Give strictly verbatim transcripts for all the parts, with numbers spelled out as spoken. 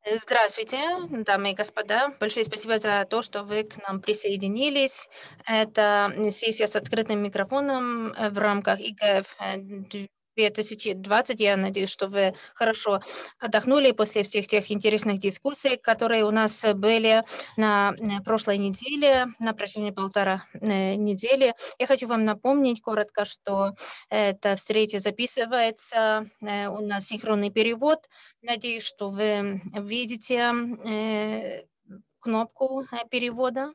Э, Здравствуйте, дамы и господа. Большое спасибо за то, что вы к нам присоединились. Это м, сессия с открытым микрофоном э, в рамках И Г Ф э, две тысячи двадцать. Я надеюсь, что вы хорошо отдохнули после всех тех интересных дискуссий, которые у нас э, были на э, прошлой неделе, на протяжении полтора э, недели. Я хочу вам напомнить коротко, что эта встреча записывается, э, у нас синхронный перевод. Надеюсь, что вы видите, э, кнопку, э, перевода.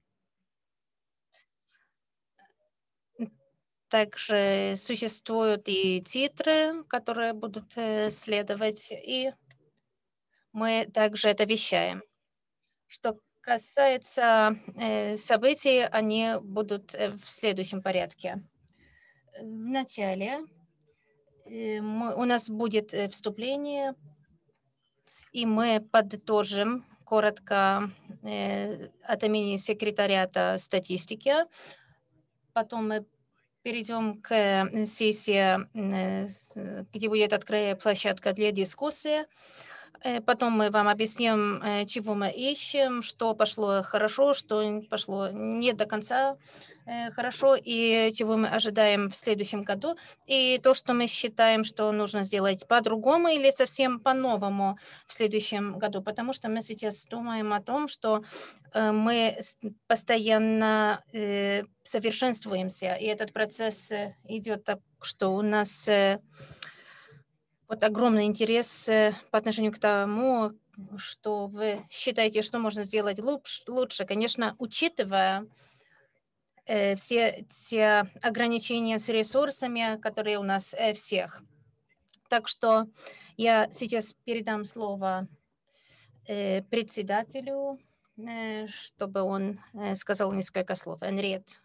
Также существуют и титры, которые будут, э, следовать, и мы также это вещаем. Что касается, э, событий, они будут, э, в следующем порядке. Вначале, э, мы у нас будет, э, вступление, и мы подытожим коротко, э, от имени секретариата статистики. Потом мы перейдем к э, сессии, м, э, с- где будет открытая площадка для дискуссии. Э, Потом мы вам объясним, э, чего мы ищем, что пошло хорошо, что н- пошло не до конца э, хорошо, и чего мы ожидаем в следующем году, и то, что мы считаем, что нужно сделать по-другому или совсем по-новому в следующем году, потому что мы сейчас думаем о том, что э, мы с- постоянно э, совершенствуемся, и этот процесс э, идет так, что у нас э, вот огромный интерес э, по отношению к тому, что вы считаете, что можно сделать лучш- лучше, конечно, учитывая э, все те ограничения с ресурсами, которые у нас э, всех. Так что я сейчас передам слово э, председателю, э, чтобы он э, сказал несколько слов. Энриет,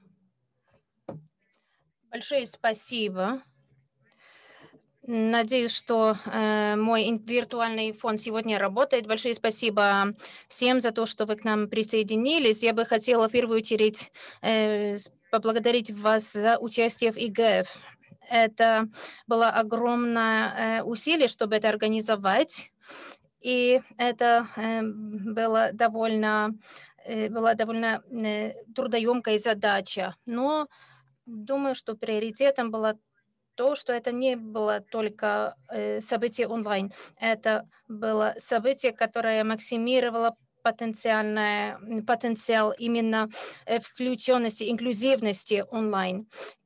большое спасибо. Надеюсь, что э, мой ин- виртуальный фон сегодня работает. Большое спасибо всем за то, что вы к нам присоединились. Я бы хотела в первую очередь э, с- поблагодарить вас за участие в И Г Ф. Это было огромное э, усилие, чтобы это организовать. И это э, было довольно, э, была довольно э, трудоемкая задача. Но думаю, что приоритетом была то, что это не было только э, событие онлайн, это было событие, которое максимировало потенциальное, м, потенциал именно э, включенности, инклюзивности онлайн.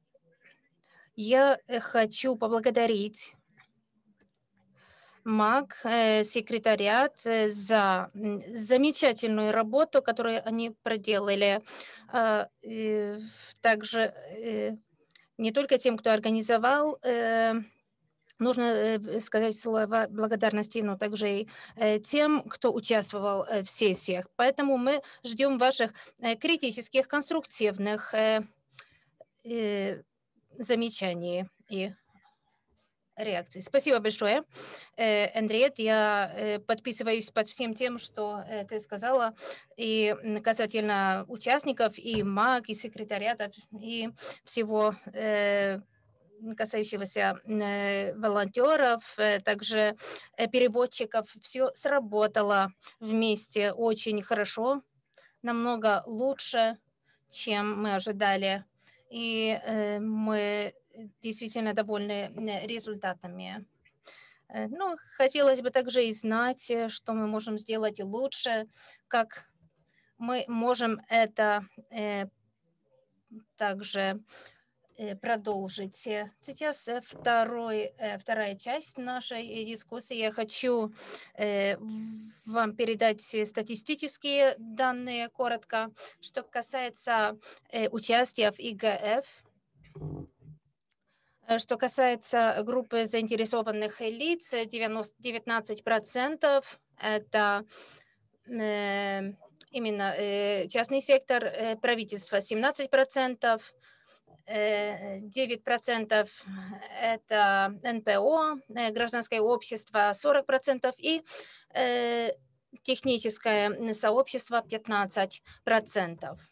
Я э, хочу поблагодарить МАГ, э, секретариат э, за м, замечательную работу, которую они проделали. А, э, Также э, не только тем, кто организовал э, Нужно э, в- сказать слова благодарности, но также и э, тем, кто участвовал э, в сессиях. Поэтому мы ждем ваших э, критических, конструктивных э, э, замечаний и реакций. Спасибо большое, э, Эндриет. Я э, подписываюсь под всем тем, что э, ты сказала, и м, касательно участников, и МАГ, и секретариата, и всего э, касающегося э, волонтеров, э, также э, переводчиков. Все сработало вместе очень хорошо, намного лучше, чем мы ожидали. И э, мы действительно довольны э, результатами. Э, Ну, хотелось бы также и знать, э, что мы можем сделать лучше, как мы можем это э, также э, продолжить. Э, Сейчас э, второй, э, вторая часть нашей э, дискуссии. Я хочу э, в- вам передать э, статистические данные коротко. Что касается э, участия в И Г Ф, э, что касается группы заинтересованных лиц, э, девяносто девятнадцать процентов это э, именно э, частный сектор, э, правительство семнадцать процентов, э, девять процентов это Н П О, э, гражданское общество сорок процентов и э, техническое сообщество пятнадцать процентов.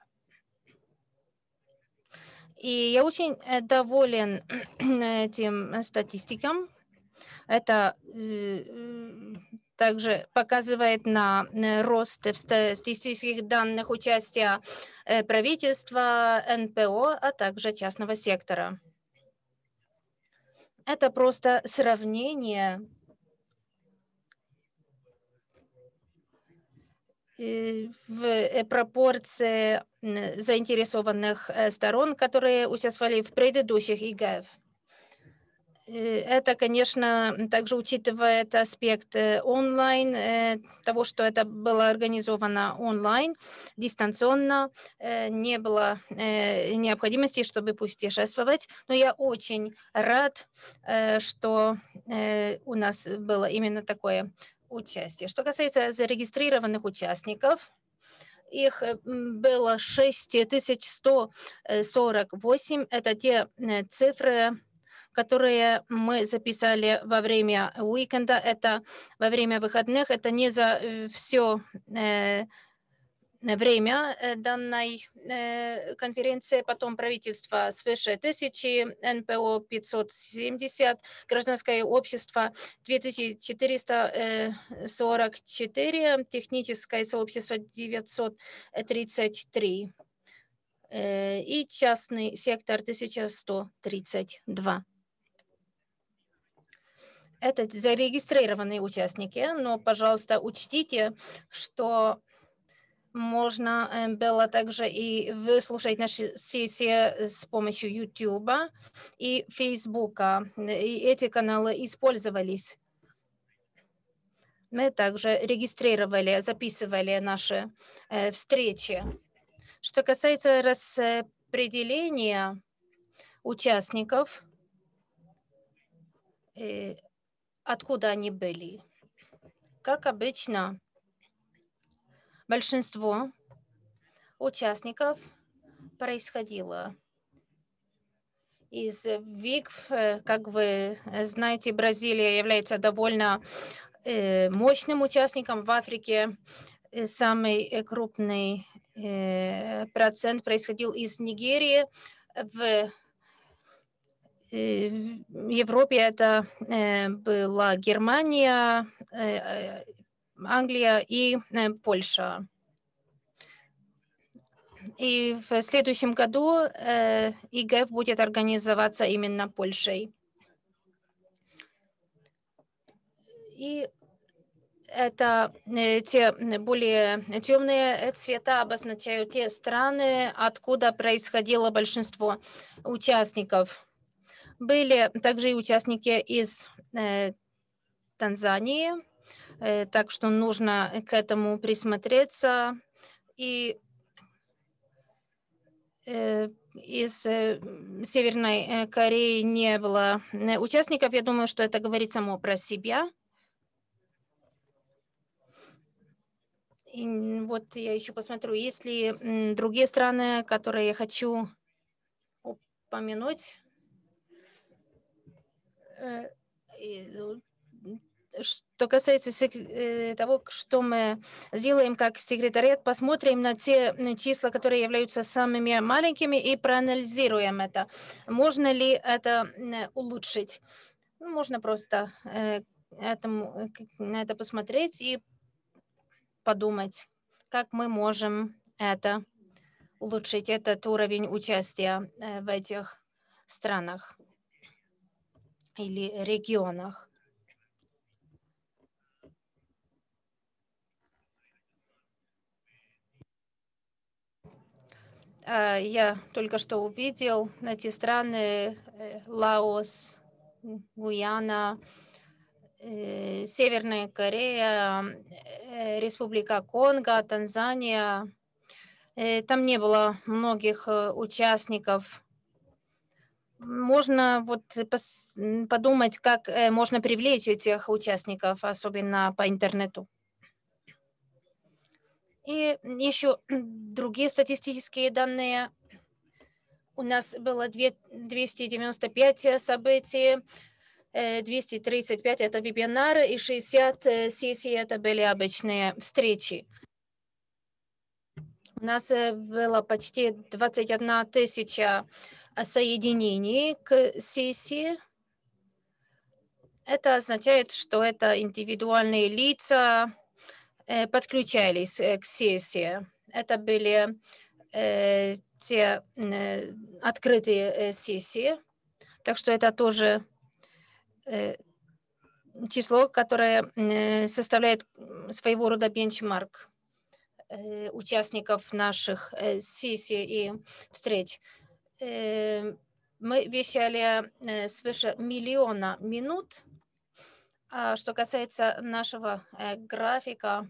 И я очень э, доволен этим статистикам. Это э, также показывает на рост в статистических данных участия правительства, эн пэ о, а также частного сектора. Это просто сравнение в пропорции заинтересованных сторон, которые участвовали в предыдущих и гэ эф. Это, конечно, также учитывает аспект онлайн, того, что это было организовано онлайн, дистанционно, не было необходимости, чтобы путешествовать. Но я очень рад, что у нас было именно такое участие. Что касается зарегистрированных участников, их было шесть тысяч сто сорок восемь. Это те цифры, которые мы записали во время уикенда, это во время выходных, это не за все время данной конференции, потом правительство свыше тысячи, эн пэ о пятьсот семьдесят, гражданское общество две тысячи четыреста сорок четыре, техническое сообщество девятьсот тридцать три и частный сектор тысяча сто тридцать два. Это зарегистрированные участники, но, пожалуйста, учтите, что можно было также и выслушать наши сессии с помощью YouTube и Facebook. И эти каналы использовались. Мы также регистрировали, записывали наши э, встречи. Что касается распределения участников, э, откуда они были. Как обычно, большинство участников происходило из ВИКФ. Как вы знаете, Бразилия является довольно э, мощным участником в Африке. Самый крупный э, процент происходил из Нигерии. В В Европе это была Германия, Англия и Польша. И в следующем году и гэ эф будет организоваться именно Польшей. И это те более темные цвета обозначают те страны, откуда происходило большинство участников. Были также и участники из э, Танзании, э, так что нужно к этому присмотреться. И э, из э, Северной Кореи не было участников. Я думаю, что это говорит само про себя. И вот я еще посмотрю, есть ли другие страны, которые я хочу упомянуть. Что касается того, что мы сделаем как секретариат, посмотрим на те числа, которые являются самыми маленькими, и проанализируем это. Можно ли это улучшить? Можно просто этому, на это посмотреть и подумать, как мы можем это улучшить, этот уровень участия в этих странах или регионах. Я только что увидел эти страны: Лаос, Гuyana, Северная Корея, Республика Конго, Танзания. Там не было многих участников. Можно вот подумать, как можно привлечь этих участников, особенно по интернету. И еще другие статистические данные. У нас было двести девяносто пять событий, двести тридцать пять это вебинары и шестьдесят сессий это были обычные встречи. У нас было почти двадцать одна тысяча соединений к сессии. Это означает, что это индивидуальные лица э, подключались э, к сессии. Это были э, те э, открытые э, сессии. Так что это тоже э, число, которое э, составляет своего рода бенчмарк э, участников наших э, сессий и встреч. Э, мы вещали э, свыше миллиона минут. А что касается нашего э, графика,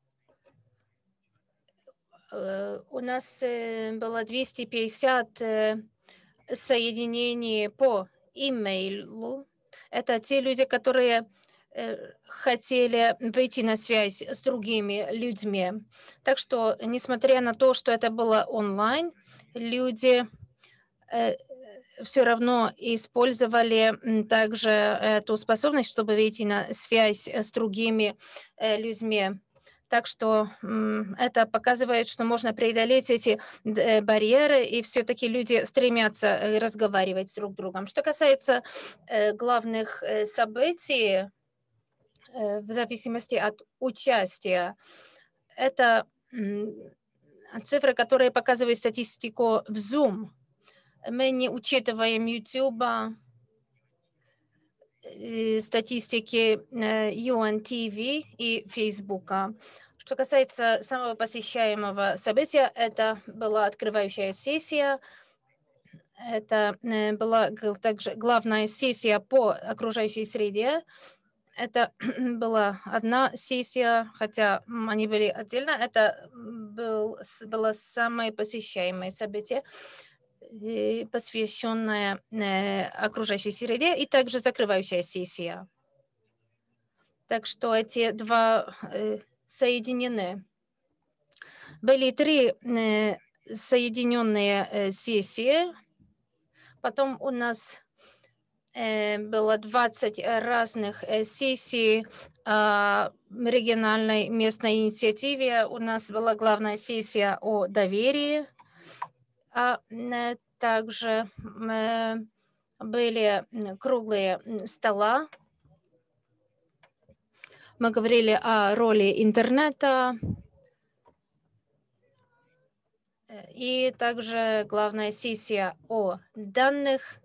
э, у нас э, было двести пятьдесят э, соединений по имейлу. Это те люди, которые э, хотели выйти на связь с другими людьми. Так что, несмотря на то, что это было онлайн, люди э, все равно использовали м, также эту способность, чтобы выйти на связь э, с другими э, людьми. Так что м, это показывает, что можно преодолеть эти д- э, барьеры, и все-таки люди стремятся э, разговаривать с друг другом. Что касается э, главных э, событий, э, в зависимости от участия, это м, цифры, которые показывают статистику в Zoom. Мы не учитываем YouTube, э, статистики э, ю эн ти ви и Facebook. Что касается самого посещаемого события, это была открывающая сессия. Это э, была г- также главная сессия по окружающей среде. Это была одна сессия, хотя м, они были отдельно. Это был, с- было самое посещаемое событие, э, посвященная э, окружающей среде, и также закрывающая сессия. Так что эти два э, соединены. Были три э, соединенные э, сессии. Потом у нас э, было двадцать разных э, сессий о региональной местной инициативе. У нас была главная сессия о доверии. А э, также э, были м, круглые м, стола. Мы говорили о роли интернета, э, и также главная сессия о данных.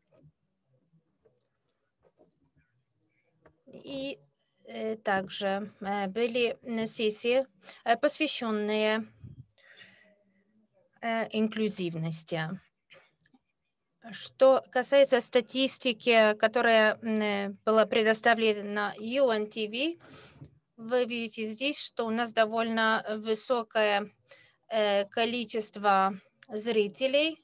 И э, также э, были э, сессии, э, посвященные э, инклюзивности. Что касается статистики, которая м, э, была предоставлена ю эн ти ви, вы видите здесь, что у нас довольно высокое э, количество зрителей.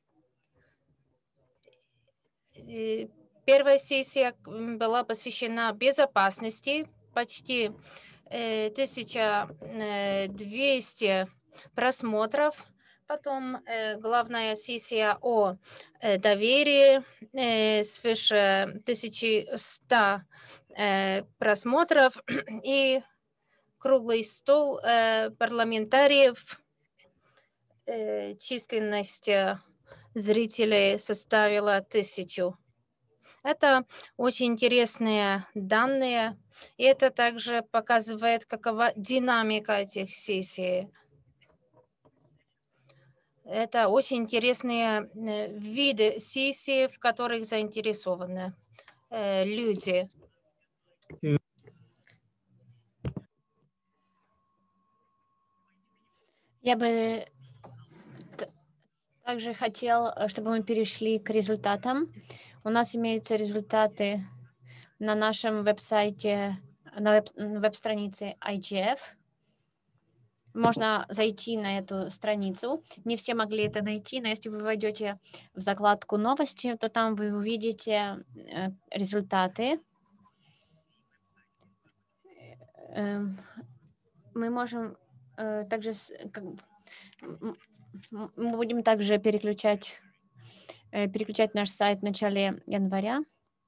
И первая сессия м, была посвящена безопасности. Почти э, тысяча двести просмотров. Потом э, главная сессия о э, доверии, э, свыше тысячи ста э, просмотров, и круглый стол э, парламентариев. Э, численность э, зрителей составила тысячу. Это очень интересные данные, и это также показывает, какова динамика этих сессий. Это очень интересные э, виды сессий, в которых заинтересованы э, люди. Я бы т- также хотел, э, чтобы мы перешли к результатам. У нас имеются результаты на нашем веб-сайте, на веб- на веб-странице ай джи эф. Можно зайти на эту страницу. Не все могли это найти, но если вы войдете в закладку «Новости», то там вы увидите э, результаты. Эм, Мы можем э, также... с- как- м- м- Мы будем также переключать, э, переключать наш сайт в начале января.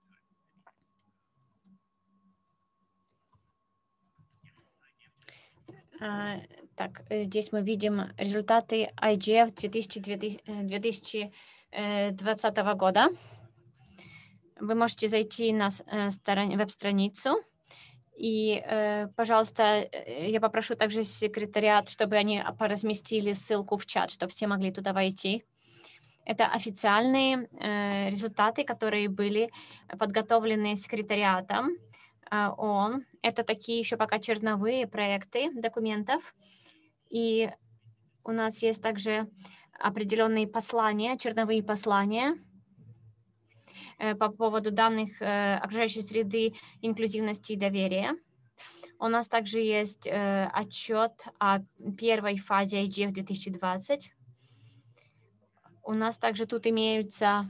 А, Так, э, здесь мы видим результаты ай джи эф две тысячи двадцатого года. вы можете зайти на веб-страницу. И, пожалуйста, я попрошу также секретариат, чтобы они поразместили ссылку в чат, чтобы все могли туда войти. Это официальные результаты, которые были подготовлены секретариатом ООН. Это такие еще пока черновые проекты документов. И у нас есть также определенные послания, черновые послания по поводу данных окружающей среды, инклюзивности и доверия. У нас также есть отчет о первой фазе ай джи эф две тысячи двадцать. У нас также тут имеются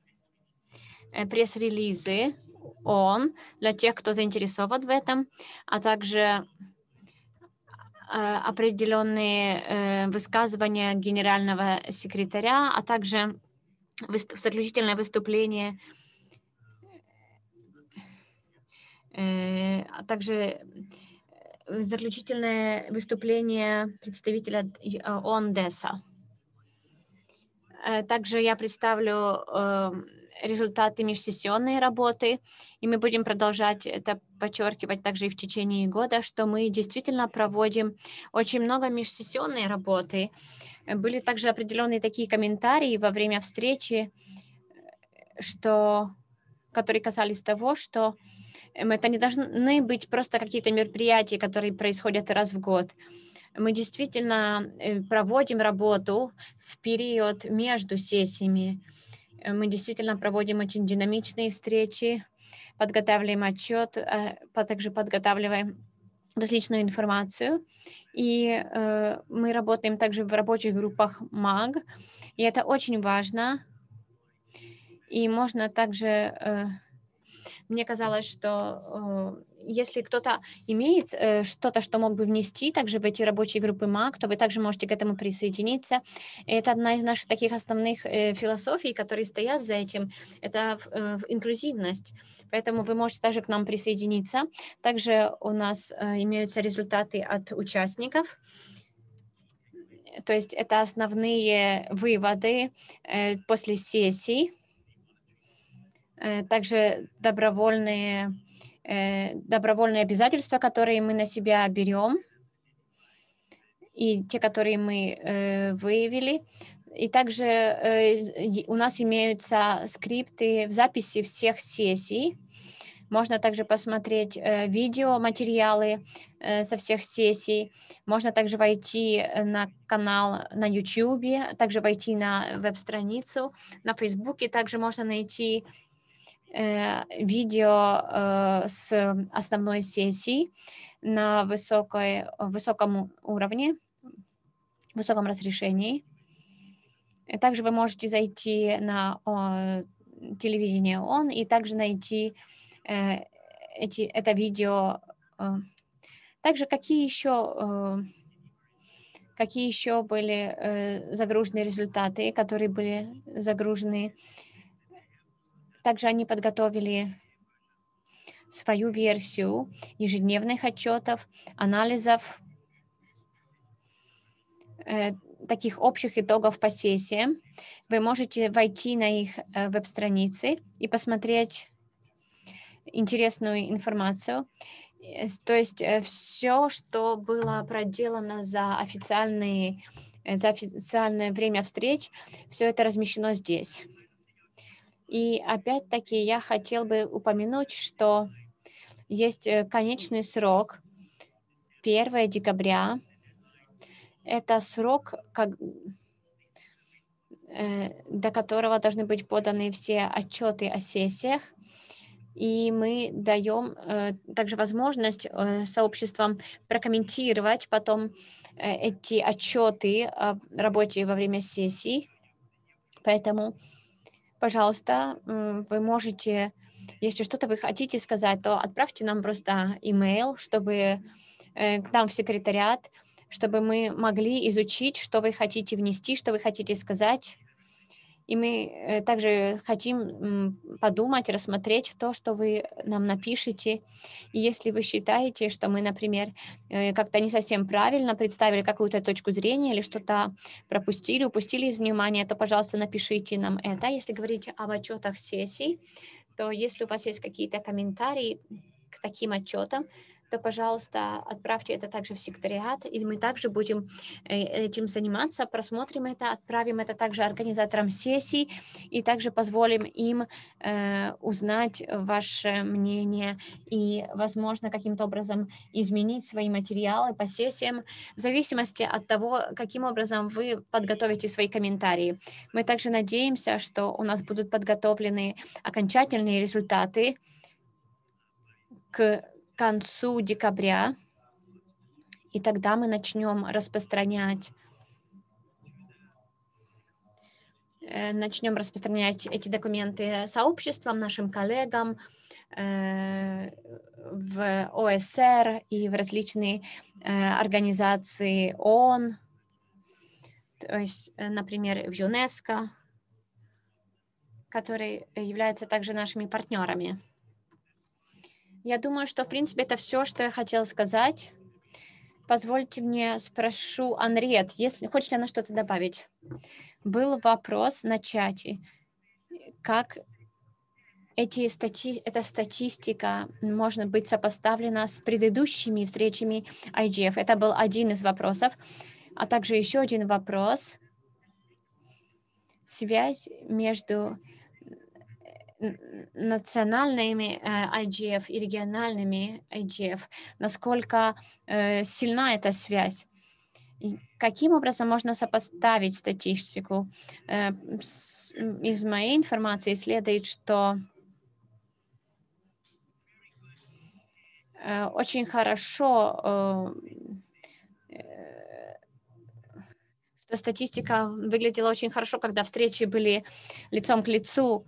пресс-релизы ООН для тех, кто заинтересован в этом, а также определенные высказывания генерального секретаря, а также заключительное выступление, а также заключительное выступление представителя ООН ДЭСа. Также я представлю результаты межсессионной работы, и мы будем продолжать это подчеркивать также и в течение года, что мы действительно проводим очень много межсессионной работы. Были также определенные такие комментарии во время встречи, что, которые касались того, что это не должны быть просто какие-то мероприятия, которые происходят раз в год. Мы действительно проводим работу в период между сессиями. Мы действительно проводим очень динамичные встречи, подготавливаем отчет, а также подготавливаем различную информацию. И мы работаем также в рабочих группах МАГ, и это очень важно. И можно также... Мне казалось, что э, если кто-то имеет э, что-то, что мог бы внести также в эти рабочие группы МАГ, то вы также можете к этому присоединиться. И это одна из наших таких основных э, философий, которые стоят за этим. Это э, инклюзивность. Поэтому вы можете также к нам присоединиться. Также у нас э, имеются результаты от участников. То есть это основные выводы э, после сессий. Также добровольные, добровольные обязательства, которые мы на себя берем, и те, которые мы выявили. И также у нас имеются скрипты в записи всех сессий. Можно также посмотреть видеоматериалы со всех сессий. Можно также войти на канал на YouTube, также войти на веб-страницу, на Facebook. Также можно найти видео э, с основной сессии на высокой, высоком уровне, высоком разрешении. Также вы можете зайти на о, телевидение ООН и также найти э, эти, это видео. Э. Также какие еще, э, какие еще были э, загружены результаты, которые были загружены. Также они подготовили свою версию ежедневных отчетов, анализов, э, таких общих итогов по сессиям. Вы можете войти на их э, веб-страницы и посмотреть интересную информацию. То есть э, все, что было проделано за, официальные, э, за официальное время встреч, все это размещено здесь. И опять-таки я хотел бы упомянуть, что есть конечный срок первого декабря. Это срок, как, э, до которого должны быть поданы все отчеты о сессиях. И мы даем э, также возможность э, сообществам прокомментировать потом э, эти отчеты о работе во время сессий. Поэтому, пожалуйста, вы можете, если что-то вы хотите сказать, то отправьте нам просто имейл, чтобы э, к нам в секретариат, чтобы мы могли изучить, что вы хотите внести, что вы хотите сказать. И мы э, также хотим м, подумать, рассмотреть то, что вы нам напишете. И если вы считаете, что мы, например, э, как-то не совсем правильно представили какую-то точку зрения или что-то пропустили, упустили из внимания, то, пожалуйста, напишите нам это. Если говорить об отчетах сессий, что если у вас есть какие-то комментарии к таким отчетам, то, пожалуйста, отправьте это также в секретариат, и мы также будем этим заниматься, просмотрим это, отправим это также организаторам сессий, и также позволим им э, узнать ваше мнение и, возможно, каким-то образом изменить свои материалы по сессиям в зависимости от того, каким образом вы подготовите свои комментарии. Мы также надеемся, что у нас будут подготовлены окончательные результаты к концу декабря, и тогда мы начнем распространять, э, начнем распространять эти документы сообществам, нашим коллегам э, в О С Р и в различные э, организации ООН, то есть, э, например, в ЮНЕСКО, которые являются также нашими партнерами. Я думаю, что, в принципе, это все, что я хотела сказать. Позвольте мне спрошу Анриет, если хочешь ли она что-то добавить. Был вопрос на чате, как эти стати... эта статистика может быть сопоставлена с предыдущими встречами ай джи эф. Это был один из вопросов. А также еще один вопрос. Связь между национальными ай джи эф и региональными ай джи эф, насколько э, сильна эта связь. И каким образом можно сопоставить статистику? Э, с, из моей информации следует, что э, очень хорошо, э, что статистика выглядела очень хорошо, когда встречи были лицом к лицу.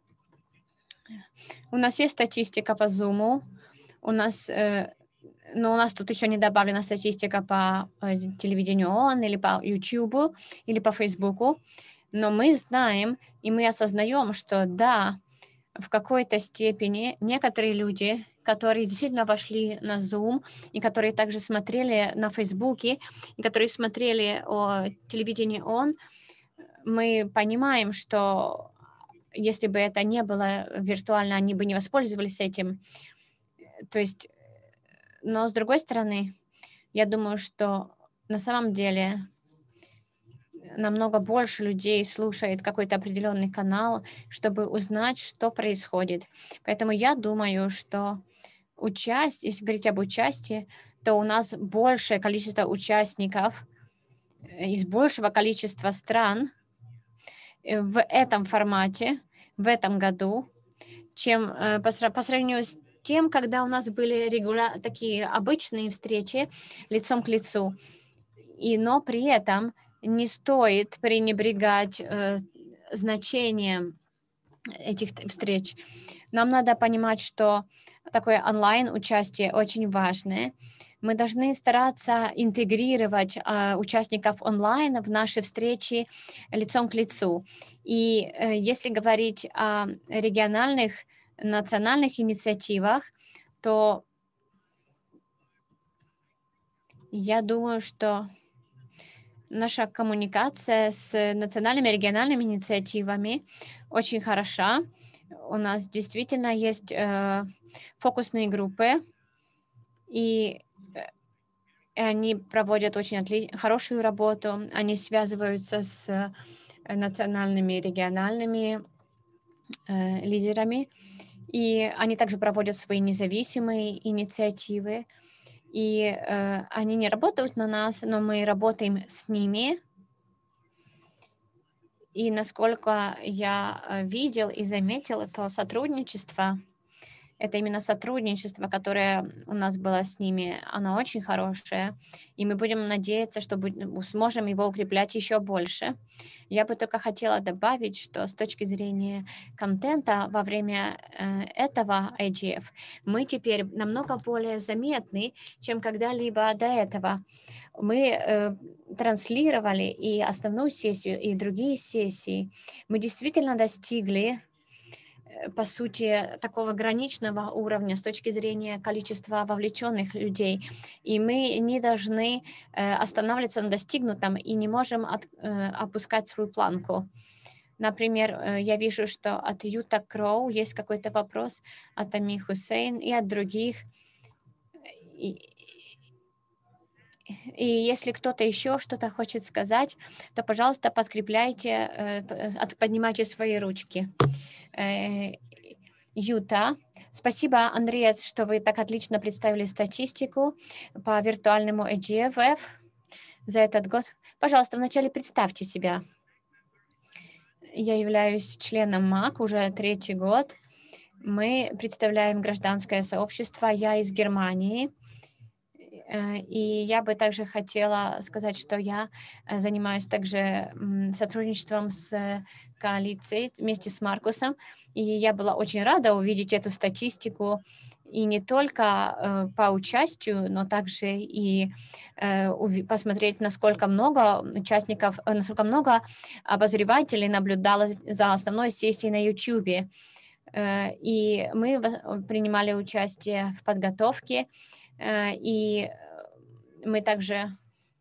У нас есть статистика по Zoom, у нас, э, но у нас тут еще не добавлена статистика по э, телевидению ООН или по YouTube или по Facebook, но мы знаем и мы осознаем, что да, в какой-то степени некоторые люди, которые действительно вошли на Zoom и которые также смотрели на Facebook и которые смотрели о телевидении ООН, мы понимаем, что если бы это не было виртуально, они бы не воспользовались этим. То есть, но с другой стороны, я думаю, что на самом деле намного больше людей слушает какой-то определенный канал, чтобы узнать, что происходит. Поэтому я думаю, что участие, если говорить об участии, то у нас большее количество участников из большего количества стран в этом формате, в этом году, чем э, по, по сравнению с тем, когда у нас были регуля... такие обычные встречи лицом к лицу. И, но при этом не стоит пренебрегать э, значением этих встреч. Нам надо понимать, что такое онлайн-участие очень важное. Мы должны стараться интегрировать э, участников онлайн в наши встречи лицом к лицу. И э, если говорить о региональных, национальных инициативах, то я думаю, что наша коммуникация с национальными и региональными инициативами очень хороша. У нас действительно есть э, фокусные группы, и они проводят очень отли- хорошую работу. Они связываются с национальными и региональными э, лидерами, и они также проводят свои независимые инициативы. И э, они не работают на нас, но мы работаем с ними. И насколько я видел и заметил, то сотрудничество, это именно сотрудничество, которое у нас было с ними, оно очень хорошее. И мы будем надеяться, что будем, сможем его укреплять еще больше. Я бы только хотела добавить, что с точки зрения контента во время э, этого ай джи эф мы теперь намного более заметны, чем когда-либо до этого. Мы э, транслировали и основную сессию, и другие сессии. Мы действительно достигли, по сути, такого граничного уровня с точки зрения количества вовлеченных людей. И мы не должны э, останавливаться на достигнутом и не можем от, э, опускать свою планку. Например, я вижу, что от Юта Кроу есть какой-то вопрос, от Ами Хусейн и от других. И, и если кто-то еще что-то хочет сказать, то, пожалуйста, подкрепляйте, поднимайте свои ручки. Юта. Спасибо, Андрей, что вы так отлично представили статистику по виртуальному и джи эф эф за этот год. Пожалуйста, вначале представьте себя. Я являюсь членом МАК уже третий год. Мы представляем гражданское сообщество. Я из Германии. И я бы также хотела сказать, что я занимаюсь также сотрудничеством с коалицией вместе с Маркусом. И я была очень рада увидеть эту статистику. И не только по участию, но также и посмотреть, насколько много участников, насколько много обозревателей наблюдало за основной сессией на YouTube. И мы принимали участие в подготовке. И мы также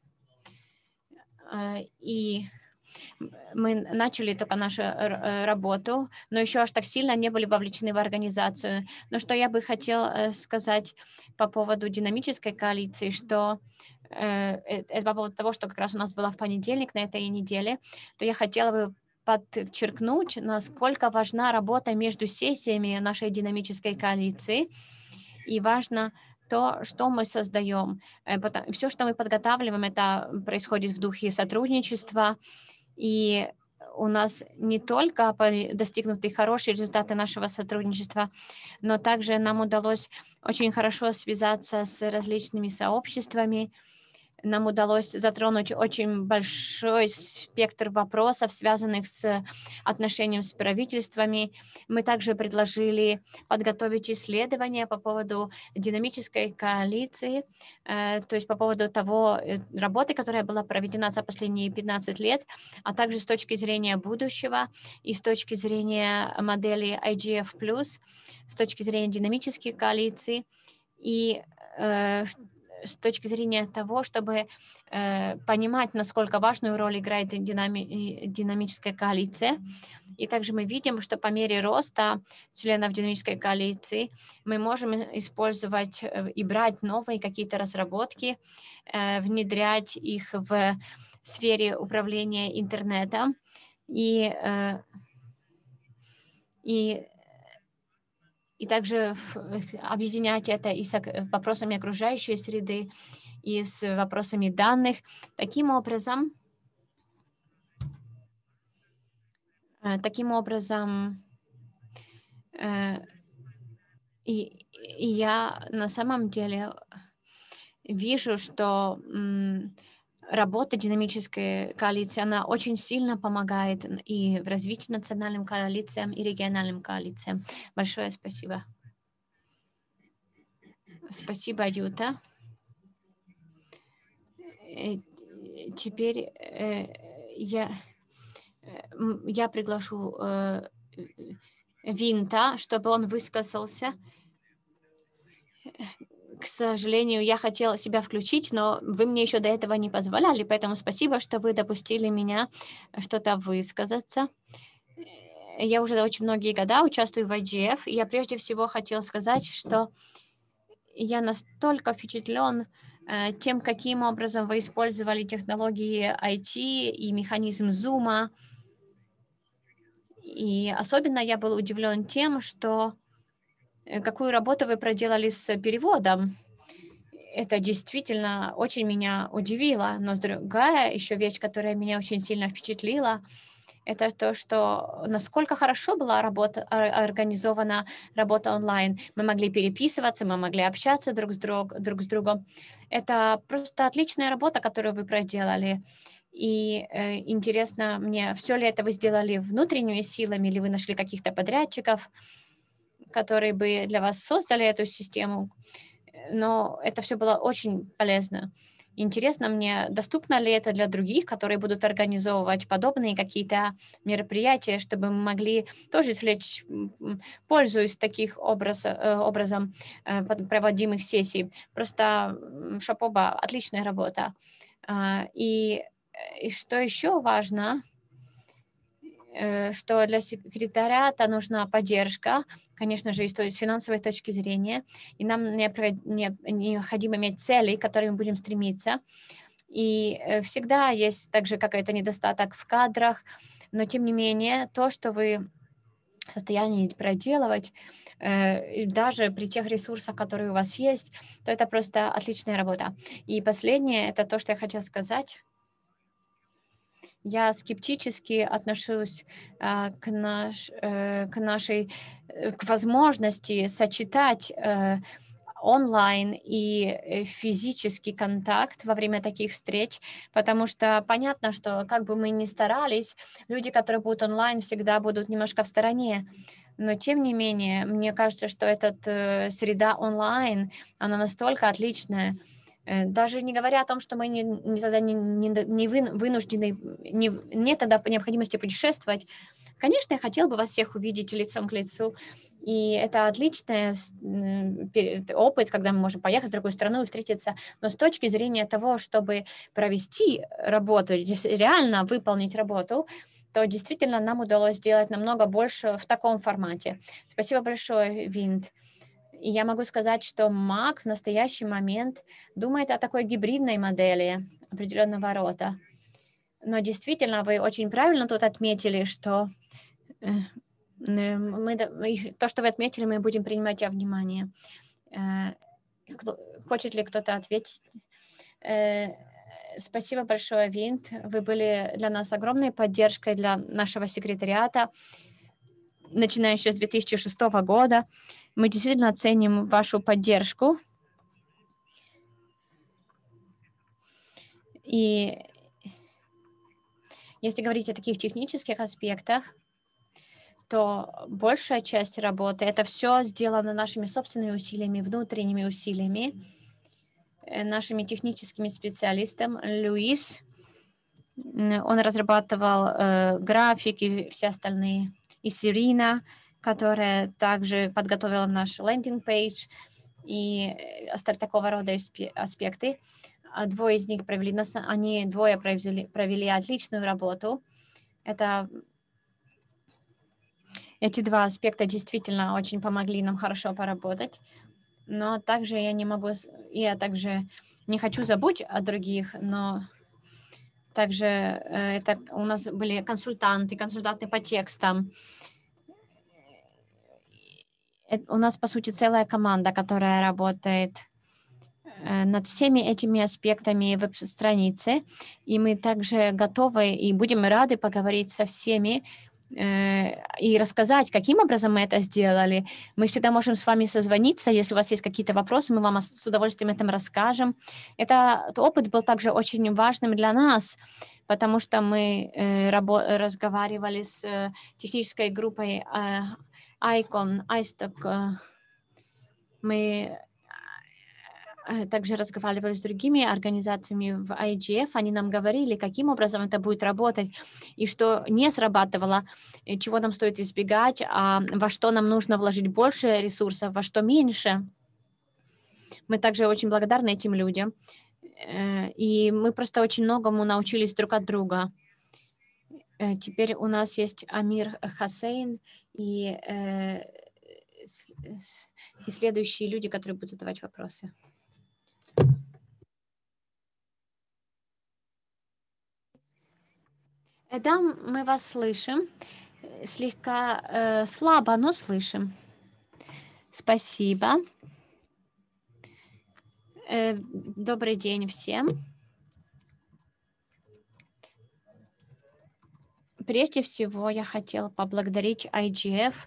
и мы начали только нашу работу, но еще аж так сильно не были вовлечены в организацию. Но что я бы хотела сказать по поводу динамической коалиции, что это по поводу того, что как раз у нас было в понедельник на этой неделе, то я хотела бы подчеркнуть, насколько важна работа между сессиями нашей динамической коалиции, и важно то, что мы создаем. Все, что мы подготавливаем, это происходит в духе сотрудничества, и у нас не только достигнуты хорошие результаты нашего сотрудничества, но также нам удалось очень хорошо связаться с различными сообществами. Нам удалось затронуть очень большой спектр вопросов, связанных с отношением с правительствами. Мы также предложили подготовить исследования по поводу динамической коалиции, то есть по поводу того работы, которая была проведена за последние пятнадцать лет, а также с точки зрения будущего и с точки зрения модели ай джи эф плюс, с точки зрения динамической коалиции и с точки зрения того, чтобы э, понимать, насколько важную роль играет динами- динамическая коалиция. И также мы видим, что по мере роста членов динамической коалиции мы можем использовать и брать новые какие-то разработки, э, внедрять их в сфере управления интернетом и, э, и и также объединять это и с вопросами окружающей среды, и с вопросами данных. Таким образом, таким образом, и, и я на самом деле вижу, что работа динамической коалиции, она очень сильно помогает и в развитии национальным коалициям, и региональным коалициям. Большое спасибо. Спасибо, Юта. Теперь я, я приглашу Винта, чтобы он высказался. К сожалению, я хотела себя включить, но вы мне еще до этого не позволяли, поэтому спасибо, что вы допустили меня что-то высказаться. Я уже очень многие года участвую в ай джи эф, и я прежде всего хотела сказать, что я настолько впечатлен э, тем, каким образом вы использовали технологии ай ти и механизм зума. И особенно я был удивлен тем, что какую работу вы проделали с переводом. Это действительно очень меня удивило. Но другая еще вещь, которая меня очень сильно впечатлила, это то, что насколько хорошо была работа, организована работа онлайн. Мы могли переписываться, мы могли общаться друг с, друг, друг с другом. Это просто отличная работа, которую вы проделали. И э, интересно мне, все ли это вы сделали внутренними силами, или вы нашли каких-то подрядчиков, которые бы для вас создали эту систему. Но это все было очень полезно. Интересно мне, доступно ли это для других, которые будут организовывать подобные какие-то мероприятия, чтобы мы могли тоже извлечь пользу из таких образ, образом проводимых сессий. Просто шапоба, отличная работа. И, и что еще важно, что для секретариата нужна поддержка, конечно же, и с финансовой точки зрения, и нам необходимо иметь цели, к которым мы будем стремиться. И всегда есть также какой-то недостаток в кадрах, но тем не менее то, что вы в состоянии проделывать, э, даже при тех ресурсах, которые у вас есть, то это просто отличная работа. И последнее, это то, что я хотела сказать. Я скептически отношусь э, к, наш, э, к нашей, э, к возможности сочетать э, онлайн и физический контакт во время таких встреч, потому что понятно, что как бы мы ни старались, люди, которые будут онлайн, всегда будут немножко в стороне. Но тем не менее, мне кажется, что эта э, среда онлайн, она настолько отличная, э, даже не говоря о том, что мы не, не, тогда не, не, не вынуждены, не, нет тогда необходимости путешествовать. Конечно, я хотела бы вас всех увидеть лицом к лицу, и это отличный опыт, когда мы можем поехать в другую страну и встретиться, но с точки зрения того, чтобы провести работу, реально выполнить работу, то действительно нам удалось сделать намного больше в таком формате. Спасибо большое, Винт. И я могу сказать, что Мак в настоящий момент думает о такой гибридной модели определенного рода. Но действительно, вы очень правильно тут отметили, что мы, то, что вы отметили, мы будем принимать во внимание. Хочет ли кто-то ответить? Спасибо большое, Винт. Вы были для нас огромной поддержкой для нашего секретариата, начиная еще с две тысячи шестого года. Мы действительно ценим вашу поддержку. И если говорить о таких технических аспектах, то большая часть работы — это все сделано нашими собственными усилиями, внутренними усилиями, нашими техническими специалистами. Луис, он разрабатывал э, графики и все остальные. И Сирина, которая также подготовила наш лендинг-пейдж и такого рода аспекты. Двое из них провели, они двое провели, провели отличную работу. Это Эти два аспекта действительно очень помогли нам хорошо поработать, но также я не могу, я также не хочу забыть о других, но также это у нас были консультанты, консультанты по текстам. У нас, по сути, целая команда, которая работает над всеми этими аспектами веб-страницы, и мы также готовы и будем рады поговорить со всеми, и рассказать, каким образом мы это сделали. Мы всегда можем с вами созвониться. Если у вас есть какие-то вопросы, мы вам с удовольствием этом расскажем. Этот опыт был также очень важным для нас, потому что мы разговаривали с технической группой Icon, iStock. Мы также разговаривали с другими организациями в ай джи эф, они нам говорили, каким образом это будет работать, и что не срабатывало, чего нам стоит избегать, а во что нам нужно вложить больше ресурсов, во что меньше. Мы также очень благодарны этим людям, и мы просто очень многому научились друг от друга. Теперь у нас есть Амир Хасейн и, и следующие люди, которые будут задавать вопросы. Да, мы вас слышим. Слегка э, слабо, но слышим. Спасибо. Э, добрый день всем. Прежде всего, я хотела поблагодарить ай джи эф.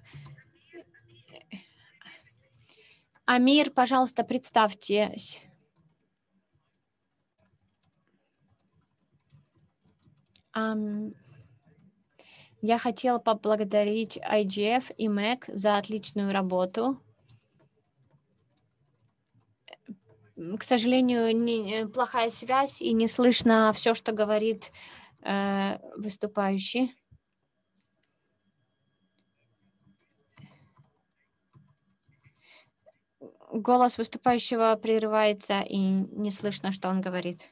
Амир, пожалуйста, представьтесь. Um, я хотела поблагодарить ай джи эф и Мэг за отличную работу. К сожалению, не, плохая связь и не слышно все, что говорит э, выступающий. Голос выступающего прерывается и не слышно, что он говорит.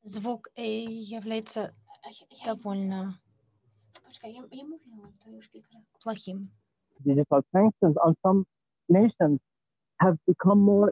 звук является довольно плохим. Digital sanctions on some nations have become more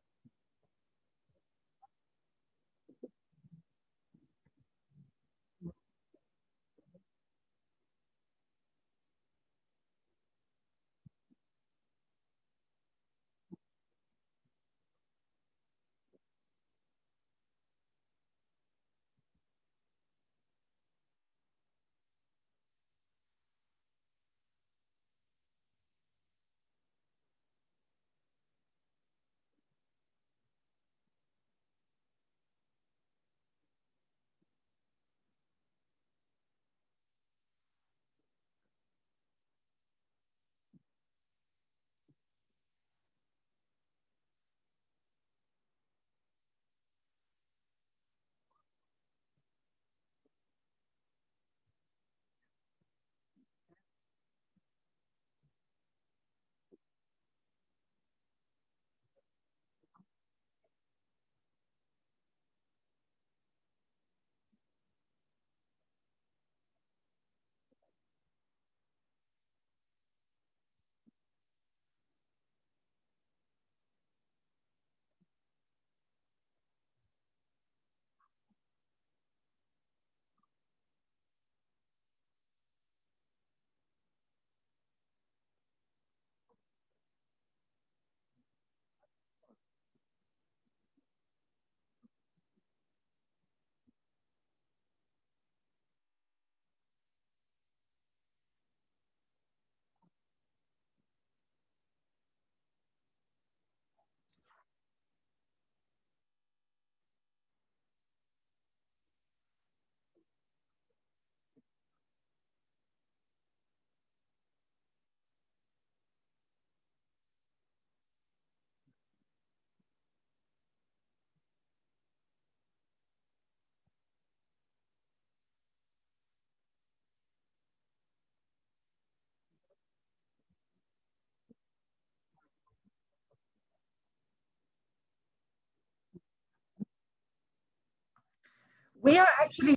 We are actually...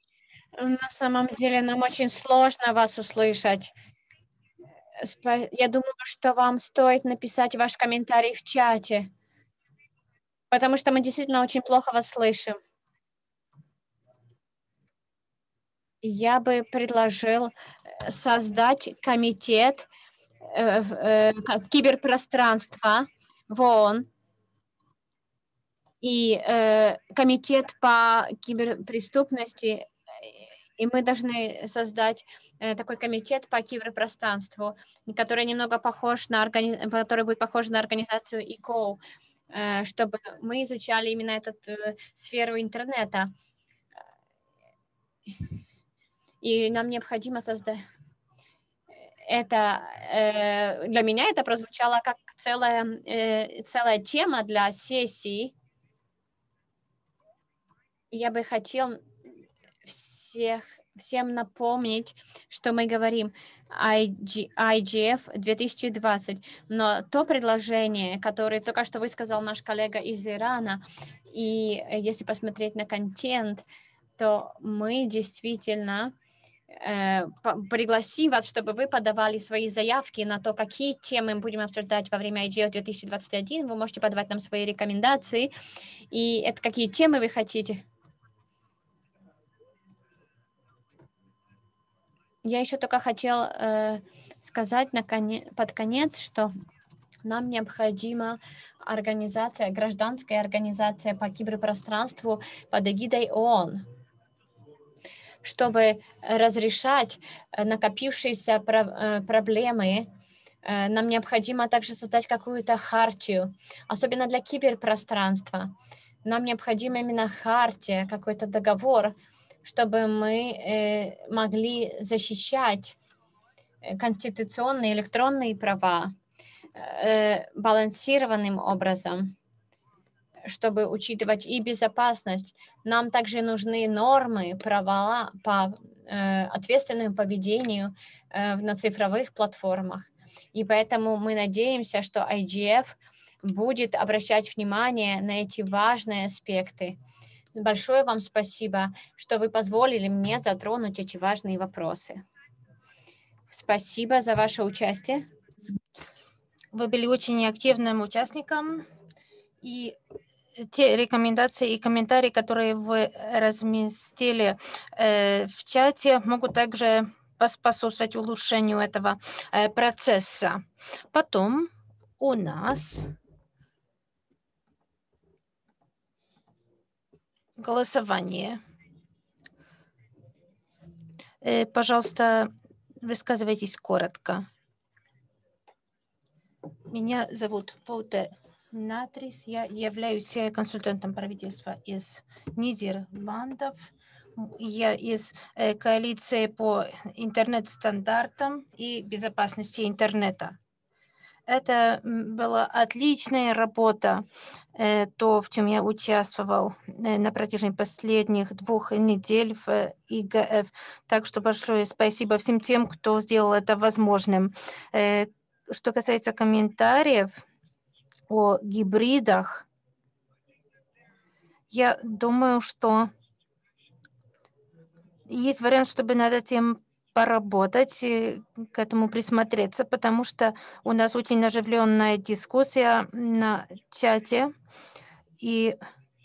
На самом деле нам очень сложно вас услышать. Я думаю, что вам стоит написать ваш комментарий в чате, потому что мы действительно очень плохо вас слышим. Я бы предложил создать комитет э, э, киберпространства в ООН и э, комитет по киберпреступности, и мы должны создать э, такой комитет по киберпространству, который немного похож на органи... который будет похож на организацию и коу, э, чтобы мы изучали именно эту э, сферу интернета. И нам необходимо создать это. Э, для меня это прозвучало как целая, э, целая тема для сессии. Я бы хотел всех, всем напомнить, что мы говорим ай джи эф две тысячи двадцать, но то предложение, которое только что высказал наш коллега из Ирана, и если посмотреть на контент, то мы действительно э, пригласим вас, чтобы вы подавали свои заявки на то, какие темы мы будем обсуждать во время ай джи эф две тысячи двадцать один. Вы можете подавать нам свои рекомендации, и это какие темы вы хотите. Я еще только хотел э, сказать на коне, под конец, что нам необходима организация, гражданская организация по киберпространству под эгидой ООН, чтобы разрешать накопившиеся про, э, проблемы. Э, нам необходимо также создать какую-то хартию, особенно для киберпространства. Нам необходима именно хартия, какой-то договор, чтобы мы э, могли защищать конституционные электронные права э, балансированным образом, чтобы учитывать и безопасность. Нам также нужны нормы, права по э, ответственному поведению э, на цифровых платформах. И поэтому мы надеемся, что ай джи эф будет обращать внимание на эти важные аспекты. Большое вам спасибо, что вы позволили мне затронуть эти важные вопросы. Спасибо за ваше участие. Вы были очень активным участником, и те рекомендации и комментарии, которые вы разместили э, в чате, могут также поспособствовать улучшению этого э, процесса. Потом у нас голосование. Э, пожалуйста, высказывайтесь коротко. Меня зовут Пауте Натрис. Я являюсь консультантом правительства из Нидерландов. Я из э, коалиции по интернет-стандартам и безопасности интернета. Это была отличная работа, э, то, в чем я участвовал э, на протяжении последних двух недель в э, ИГФ. Так что большое спасибо всем тем, кто сделал это возможным. Э, что касается комментариев о гибридах, я думаю, что есть вариант, чтобы над этим поработать, и к этому присмотреться, потому что у нас очень оживленная дискуссия на чате, и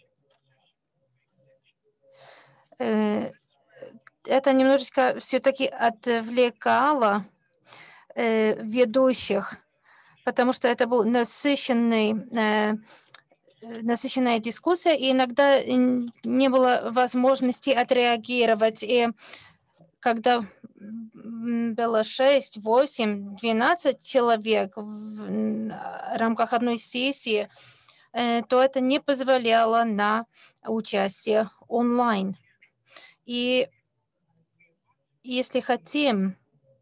э, это немножечко все-таки отвлекало э, ведущих, потому что это был насыщенный э, насыщенная дискуссия, и иногда не было возможности отреагировать. И когда было шесть, восемь, двенадцать человек в рамках одной сессии, то это не позволяло на участие онлайн. И если хотим,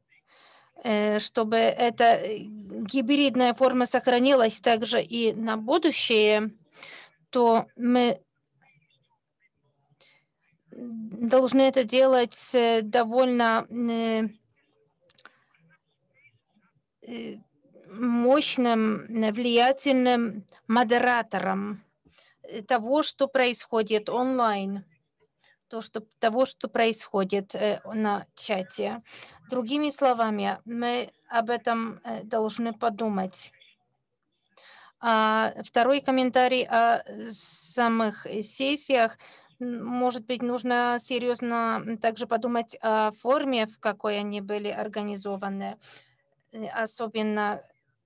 чтобы эта гибридная форма сохранилась также и на будущее, то мы должны это делать с довольно мощным, влиятельным модератором того, что происходит онлайн, то, что, того, что происходит на чате. Другими словами, мы об этом должны подумать. А второй комментарий о самых сессиях. Может быть, нужно серьезно также подумать о форме, в какой они были организованы. Особенно,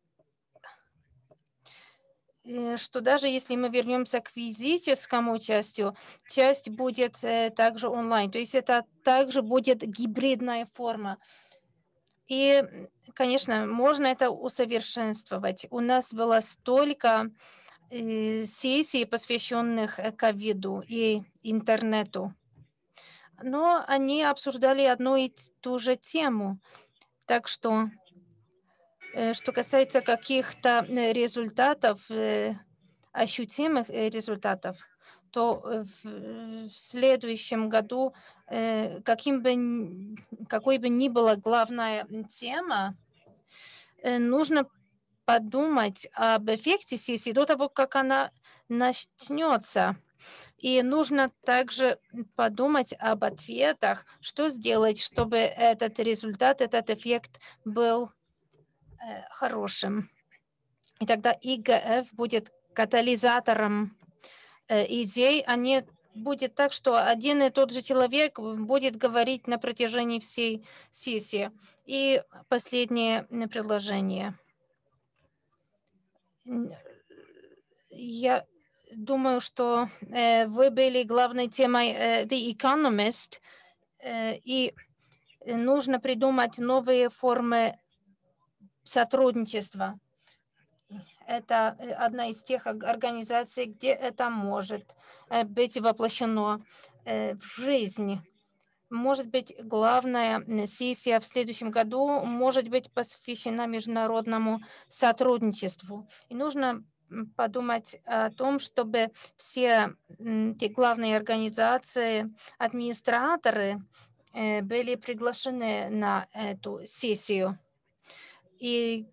что даже если мы вернемся к физическому частью, часть будет также онлайн. То есть это также будет гибридная форма. И, конечно, можно это усовершенствовать. У нас было столько сессий, посвященных ковиду и интернету. Но они обсуждали одну и ту же тему. Так что, что касается каких-то результатов, ощутимых результатов, то в следующем году, каким бы, какой бы ни была главная тема, нужно подумать об эффекте сессии до того, как она начнется. И нужно также подумать об ответах, что сделать, чтобы этот результат, этот эффект был э, хорошим. И тогда ИГФ будет катализатором э, идей, а не будет так, что один и тот же человек будет говорить на протяжении всей сессии. И последнее предложение. Я думаю, что э, вы были главной темой э, The Economist, э, и нужно придумать новые формы сотрудничества. Это одна из тех организаций, где это может э, быть воплощено э, в жизнь. Может быть, главная сессия в следующем году может быть посвящена международному сотрудничеству. И нужно подумать о том, чтобы все те главные организации, администраторы были приглашены на эту сессию. И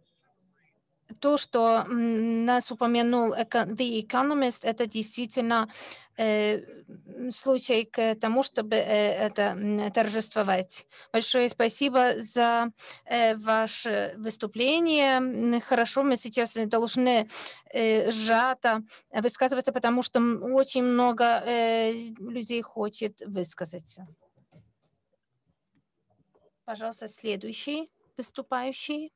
то, что нас упомянул The Economist, это действительно случай к тому, чтобы это торжествовать. Большое спасибо за ваше выступление. Хорошо, мы сейчас должны сжато высказываться, потому что очень много людей хочет высказаться. Пожалуйста, следующий выступающий.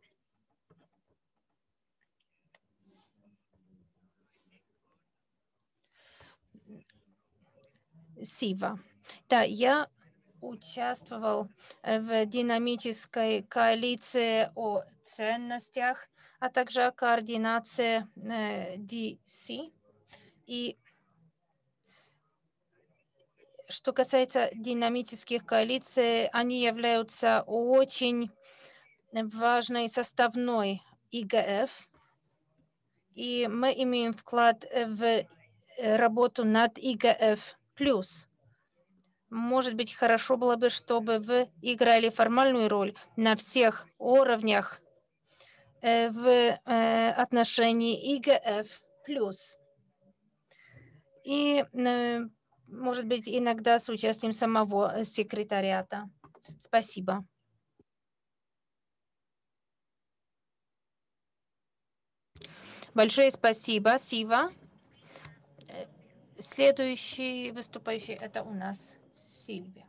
Сива. Да, я участвовал в динамической коалиции о ценностях, а также о координации ди си. И что касается динамических коалиций, они являются очень важной составной и гэ эф. И мы имеем вклад в работу над и гэ эф плюс. Может быть, хорошо было бы, чтобы вы играли формальную роль на всех уровнях в отношении и гэ эф плюс. И, может быть, иногда с участием самого секретариата. Спасибо. Большое спасибо, Сива. Следующий выступающий – это у нас Сильвия.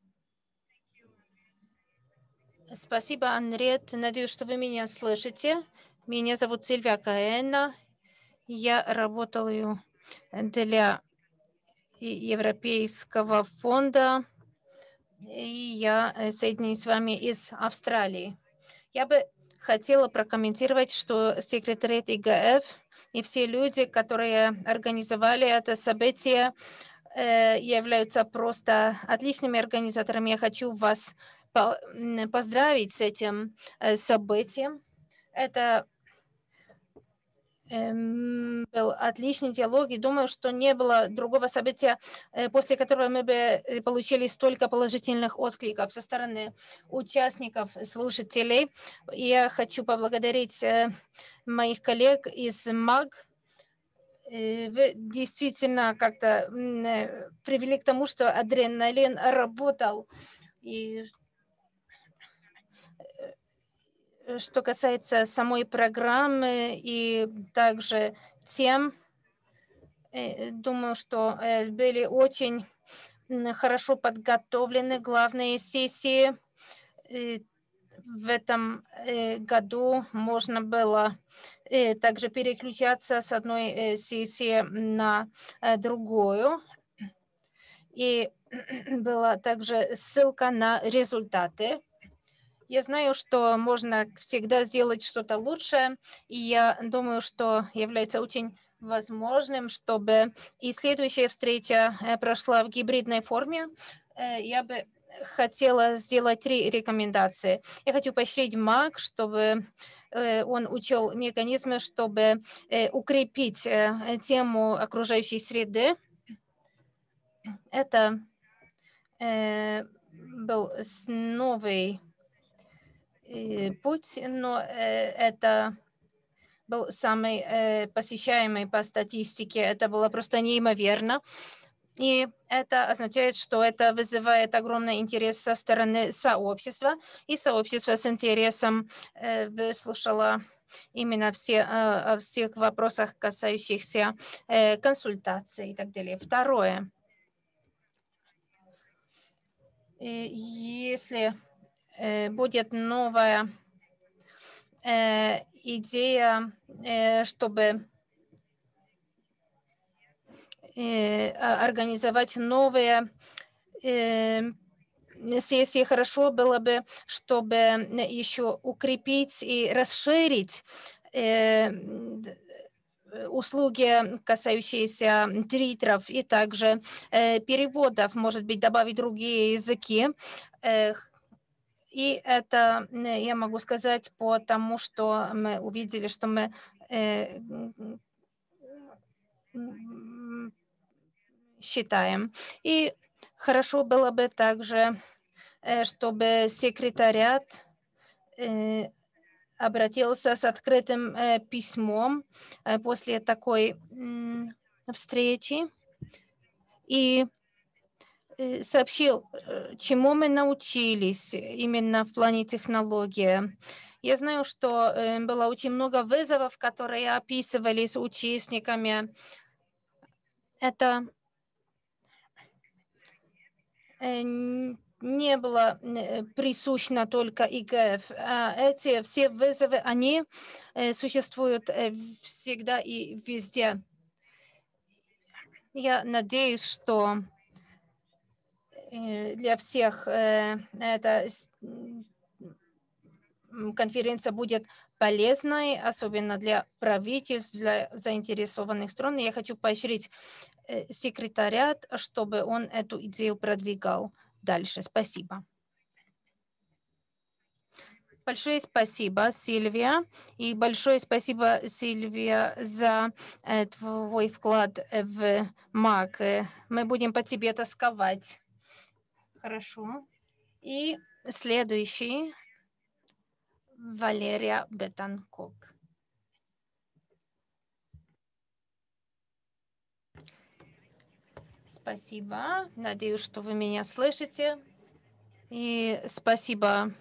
Спасибо, Анрет. Надеюсь, что вы меня слышите. Меня зовут Сильвия Каэна. Я работаю для Европейского фонда, и я соединюсь с вами из Австралии. Я бы хотела прокомментировать, что секретариат и гэ эф и все люди, которые организовали это событие, являются просто отличными организаторами. Я хочу вас поздравить с этим событием. Это был отличный диалог, и думаю, что не было другого события, после которого мы бы получили столько положительных откликов со стороны участников, слушателей. Я хочу поблагодарить моих коллег из МАГ. Вы действительно как-то привели к тому, что адреналин работал. И что касается самой программы и также тем, думаю, что были очень хорошо подготовлены главные сессии. В этом году можно было также переключаться с одной сессии на другую. И была также ссылка на результаты. Я знаю, что можно всегда сделать что-то лучше, и я думаю, что является очень возможным, чтобы и следующая встреча прошла в гибридной форме. Я бы хотела сделать три рекомендации. Я хочу поощрить МАГ, чтобы он учел механизмы, чтобы укрепить тему окружающей среды. Это был новый путь, но это был самый посещаемый по статистике. Это было просто неимоверно. И это означает, что это вызывает огромный интерес со стороны сообщества. И сообщество с интересом выслушало именно все, о всех вопросах, касающихся консультаций и так далее. Второе. Если будет новая идея, чтобы организовать новые сессии, хорошо было бы, чтобы еще укрепить и расширить услуги, касающиеся титров и также переводов, может быть, добавить другие языки. И это я могу сказать потому, что мы увидели, что мы считаем. И хорошо было бы также, чтобы секретариат обратился с открытым письмом после такой встречи и сообщил, чему мы научились именно в плане технологии. Я знаю, что было очень много вызовов, которые описывались участниками. Это не было присущно только И Г Ф. Эти все вызовы, они существуют всегда и везде. Я надеюсь, что для всех эта конференция будет полезной, особенно для правительств, для заинтересованных сторон. Я хочу поощрить секретариат, чтобы он эту идею продвигал дальше. Спасибо. Большое спасибо, Сильвия. И большое спасибо, Сильвия, за э, твой вклад в МАК. Мы будем по тебе тосковать. Хорошо. И следующий. Валерия Бетанкок. Спасибо. Надеюсь, что вы меня слышите. И спасибо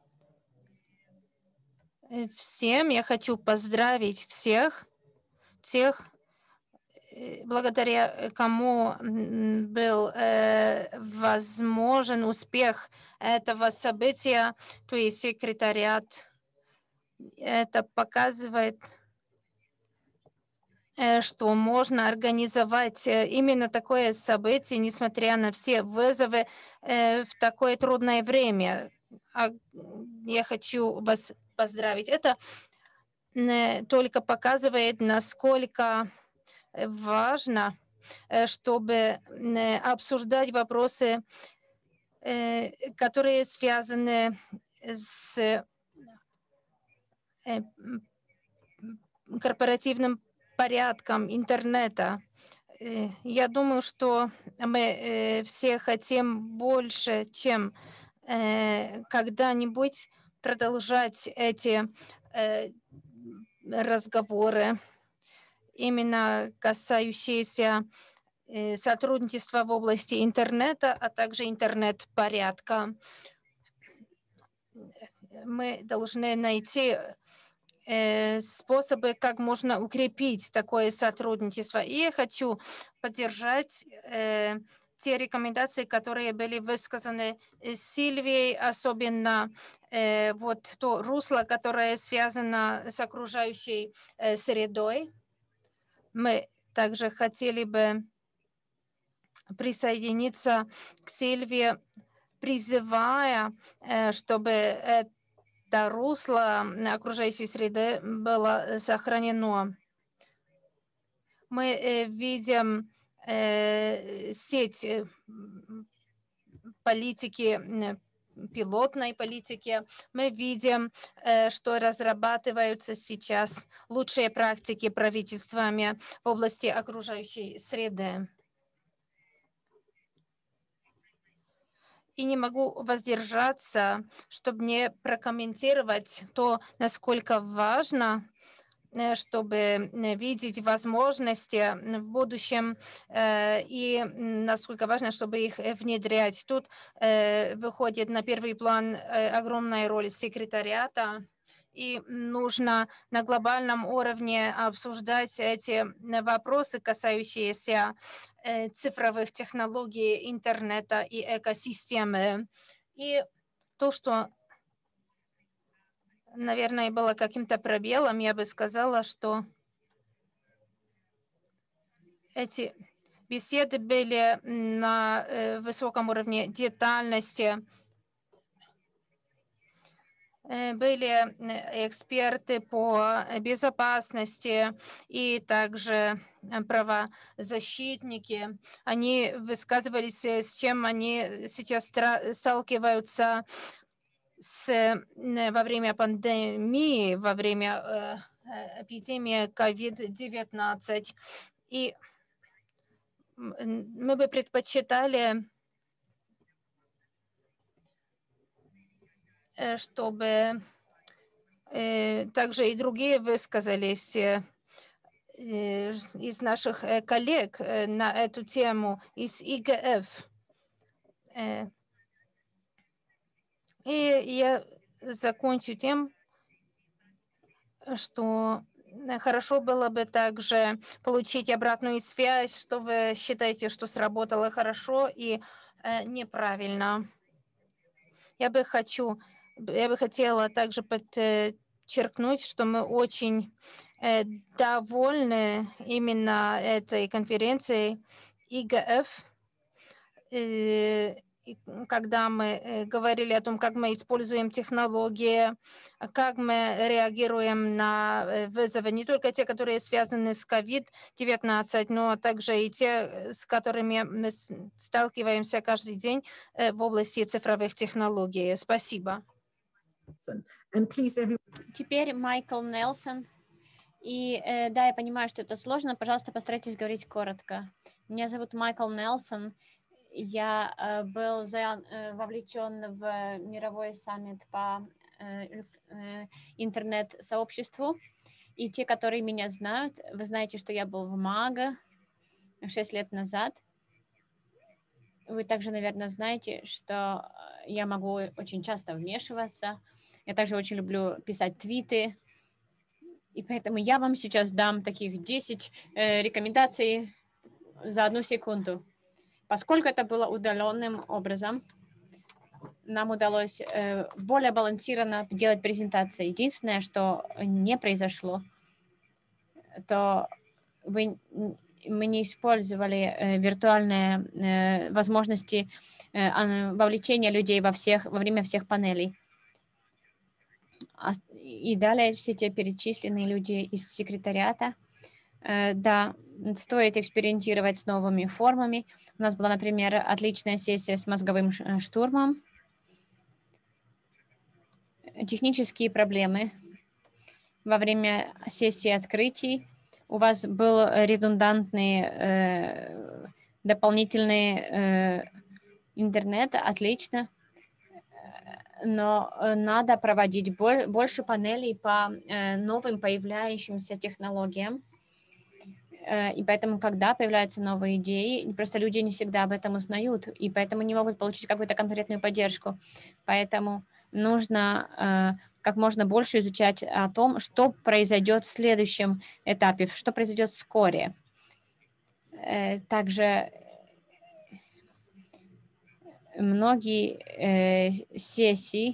всем. Я хочу поздравить всех, тех, благодаря кому был э, возможен успех этого события, то есть секретариат. Это показывает, э, что можно организовать именно такое событие, несмотря на все вызовы э, в такое трудное время. А я хочу вас поздравить. Это э, только показывает, насколько важно, чтобы обсуждать вопросы, которые связаны с корпоративным порядком интернета. Я думаю, что мы все хотим больше, чем когда-нибудь продолжать эти разговоры, именно касающиеся сотрудничества в области интернета, а также интернет-порядка. Мы должны найти способы, как можно укрепить такое сотрудничество. И я хочу поддержать э, те рекомендации, которые были высказаны Сильвией, особенно э, вот то русло, которое связано с окружающей э, средой. Мы также хотели бы присоединиться к Сильвии, призывая, э, чтобы это русло окружающей среды было сохранено. Мы э, видим э, сеть э, политики, пилотной политики. Мы видим, э, что разрабатываются сейчас лучшие практики правительствами в области окружающей среды. И не могу воздержаться, чтобы не прокомментировать то, насколько важно, чтобы видеть возможности в будущем и насколько важно, чтобы их внедрять. Тут выходит на первый план огромная роль секретариата, и нужно на глобальном уровне обсуждать эти вопросы, касающиеся цифровых технологий, интернета и экосистемы. И то, что, наверное, было каким-то пробелом, я бы сказала, что эти беседы были на высоком уровне детальности. Были эксперты по безопасности и также правозащитники. Они высказывались, с чем они сейчас сталкиваются с, во время пандемии, во время эпидемии ковид девятнадцать. И мы бы предпочитали, чтобы также и другие высказались. из наших коллег на эту тему из И Г Ф. И я закончу тем, что хорошо было бы также получить обратную связь, что вы считаете, что сработало хорошо и э, неправильно. Я бы хочу, я бы хотела также подчеркнуть, что мы очень э, довольны именно этой конференцией И Г Ф. Э, и когда мы говорили о том, как мы используем технологии, как мы реагируем на вызовы, не только те, которые связаны с ковид девятнадцать, но также и те, с которыми мы сталкиваемся каждый день в области цифровых технологий. Спасибо. And please, everyone. Теперь Майкл Нельсон. И э, да, я понимаю, что это сложно. Пожалуйста, постарайтесь говорить коротко. Меня зовут Майкл Нельсон. Я э, был за, э, вовлечен в мировой саммит по э, э, интернет-сообществу. И те, которые меня знают, вы знаете, что я был в МАГА шесть лет назад. Вы также, наверное, знаете, что я могу очень часто вмешиваться. Я также очень люблю писать твиты. И поэтому я вам сейчас дам таких десять э, рекомендаций за одну секунду. Поскольку это было удаленным образом, нам удалось э, более балансированно делать презентации. Единственное, что не произошло, то вы, мы не использовали э, виртуальные э, возможности э, вовлечения людей во, всех, во время всех панелей. И далее все те перечисленные люди из секретариата. Э, да, стоит экспериментировать с новыми формами. У нас была, например, отличная сессия с мозговым штурмом. Технические проблемы. Во время сессии открытий у вас был редундантный э, дополнительный э, интернет. Отлично. Но надо проводить больше панелей по э, новым появляющимся технологиям. И поэтому, когда появляются новые идеи, просто люди не всегда об этом узнают, и поэтому не могут получить какую-то конкретную поддержку. Поэтому нужно э, как можно больше изучать о том, что произойдет в следующем этапе, что произойдет вскоре. Э, также многие э, сессии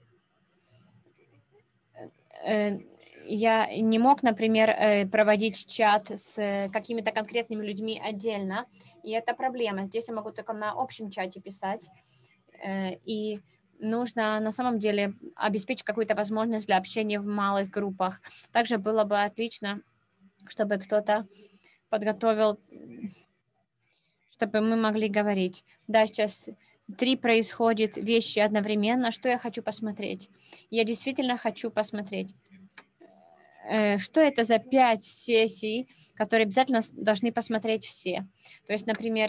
э, я не мог, например, проводить чат с какими-то конкретными людьми отдельно, и это проблема. Здесь я могу только на общем чате писать, и нужно на самом деле обеспечить какую-то возможность для общения в малых группах. Также было бы отлично, чтобы кто-то подготовил, чтобы мы могли говорить. Да, сейчас три происходят вещи одновременно. Что я хочу посмотреть? Я действительно хочу посмотреть. Что это за пять сессий, которые обязательно должны посмотреть все. То есть, например,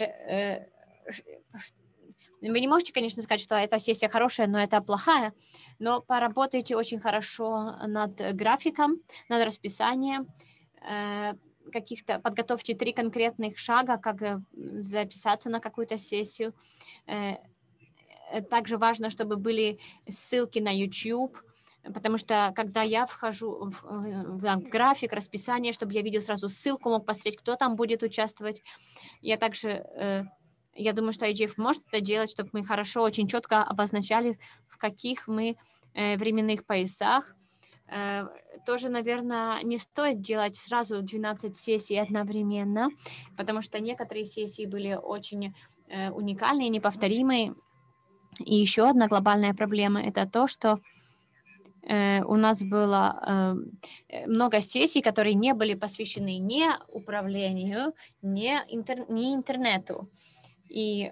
вы не можете, конечно, сказать, что эта сессия хорошая, но это плохая, но поработайте очень хорошо над графиком, над расписанием, каких-то, подготовьте три конкретных шага, как записаться на какую-то сессию. Также важно, чтобы были ссылки на YouTube, потому что, когда я вхожу в, в, в график, расписание, чтобы я видел сразу ссылку, мог посмотреть, кто там будет участвовать. Я также, э, я думаю, что ай джи эф может это делать, чтобы мы хорошо, очень четко обозначали, в каких мы э, временных поясах. Э, тоже, наверное, не стоит делать сразу двенадцать сессий одновременно, потому что некоторые сессии были очень э, уникальные, неповторимые. И еще одна глобальная проблема – это то, что у нас было э, много сессий, которые не были посвящены ни управлению, ни, интер, ни интернету. И,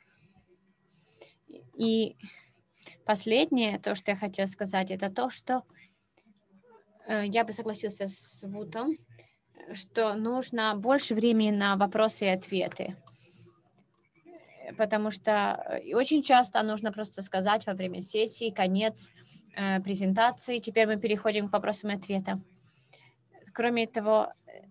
и последнее, то, что я хотела сказать, это то, что э, я бы согласился с Вутом, что нужно больше времени на вопросы и ответы. Потому что очень часто нужно просто сказать во время сессии конец презентации. Теперь мы переходим к вопросам и ответам. Кроме того,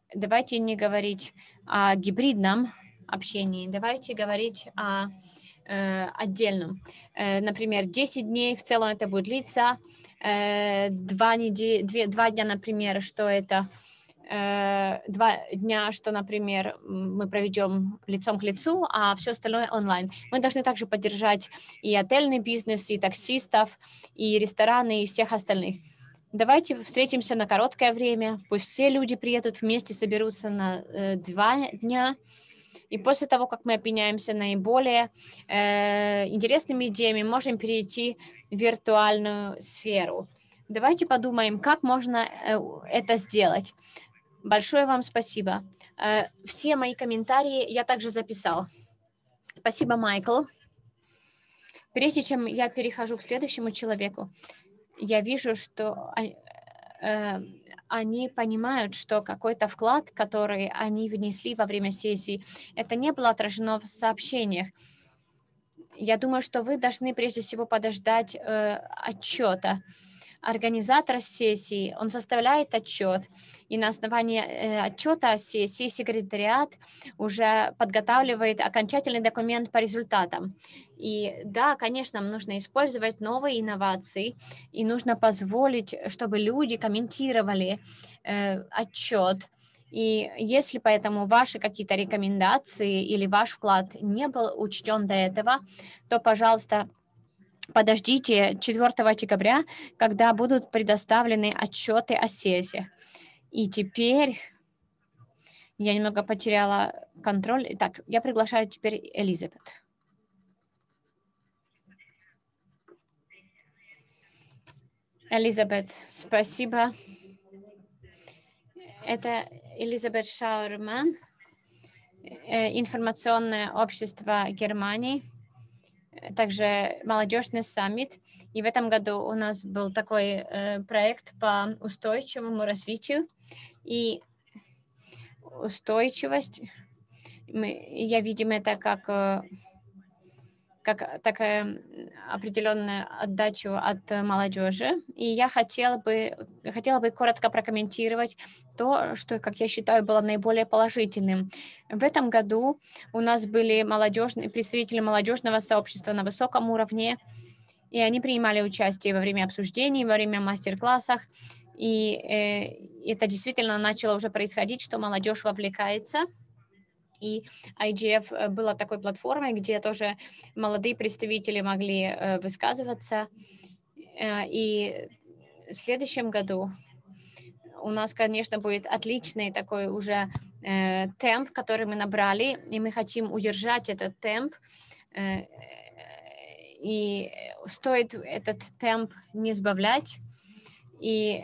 давайте не говорить о гибридном общении, давайте говорить о э, отдельном. Э, например, десять дней в целом это будет длиться, э, два, недели, две, два дня, например, что это э, два дня, что, например, мы проведем лицом к лицу, а все остальное онлайн. Мы должны также поддержать и отельный бизнес, и таксистов, и рестораны, и всех остальных. Давайте встретимся на короткое время, пусть все люди приедут вместе, соберутся на э, два дня, и после того, как мы обменяемся наиболее э, интересными идеями, можем перейти в виртуальную сферу. Давайте подумаем, как можно э, это сделать. Большое вам спасибо. Э, все мои комментарии я также записал. Спасибо, Майкл. Прежде чем я перехожу к следующему человеку, я вижу, что э, они понимают, что какой-то вклад, который они внесли во время сессии, это не было отражено в сообщениях. Я думаю, что вы должны прежде всего подождать э, отчета. Организатор сессии, он составляет отчет, и на основании э, отчета сессии секретариат уже подготавливает окончательный документ по результатам. И да, конечно, нужно использовать новые инновации, и нужно позволить, чтобы люди комментировали э, отчет. И если поэтому ваши какие-то рекомендации или ваш вклад не был учтен до этого, то, пожалуйста, подождите четвёртого декабря, когда будут предоставлены отчеты о сессиях. И теперь я немного потеряла контроль. Итак, я приглашаю теперь Элизабет. Элизабет, спасибо. Это Элизабет Шаурман, информационное общество Германии, также молодежный саммит. И в этом году у нас был такой э, проект по устойчивому развитию. И устойчивость, мы, я видим это как, как такая определенную отдачу от молодежи. И я хотела бы, хотела бы коротко прокомментировать то, что, как я считаю, было наиболее положительным. В этом году у нас были молодежные, представители молодежного сообщества на высоком уровне, и они принимали участие во время обсуждений, во время мастер-классов. И э, это действительно начало уже происходить, что молодежь вовлекается. И ай джи эф была такой платформой, где тоже молодые представители могли э, высказываться. Э, и в следующем году у нас, конечно, будет отличный такой уже э, темп, который мы набрали, и мы хотим удержать этот темп. Э, и стоит этот темп не сбавлять. И,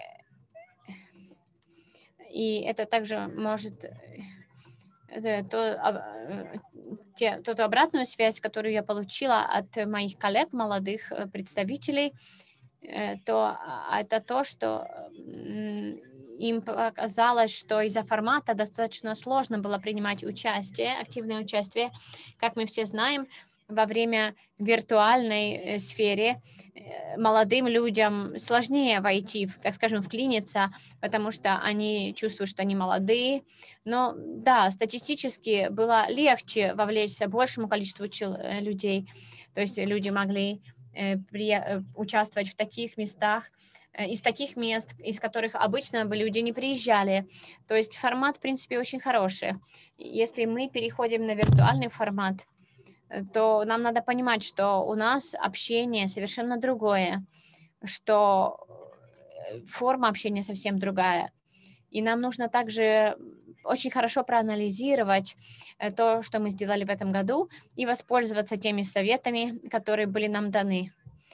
и это также может... Это то, те, ту обратную связь, которую я получила от моих коллег, молодых представителей, то это то, что им показалось, что из-за формата достаточно сложно было принимать участие, активное участие. Как мы все знаем, во время виртуальной сфере молодым людям сложнее войти, так скажем, вклиниться, потому что они чувствуют, что они молодые. Но да, статистически было легче вовлечься большему количеству людей. То есть люди могли э, при, участвовать в таких местах, э, из таких мест, из которых обычно бы люди не приезжали. То есть формат, в принципе, очень хороший. Если мы переходим на виртуальный формат, то нам надо понимать, что у нас общение совершенно другое, что форма общения совсем другая. И нам нужно также очень хорошо проанализировать то, что мы сделали в этом году, и воспользоваться теми советами, которые были нам даны.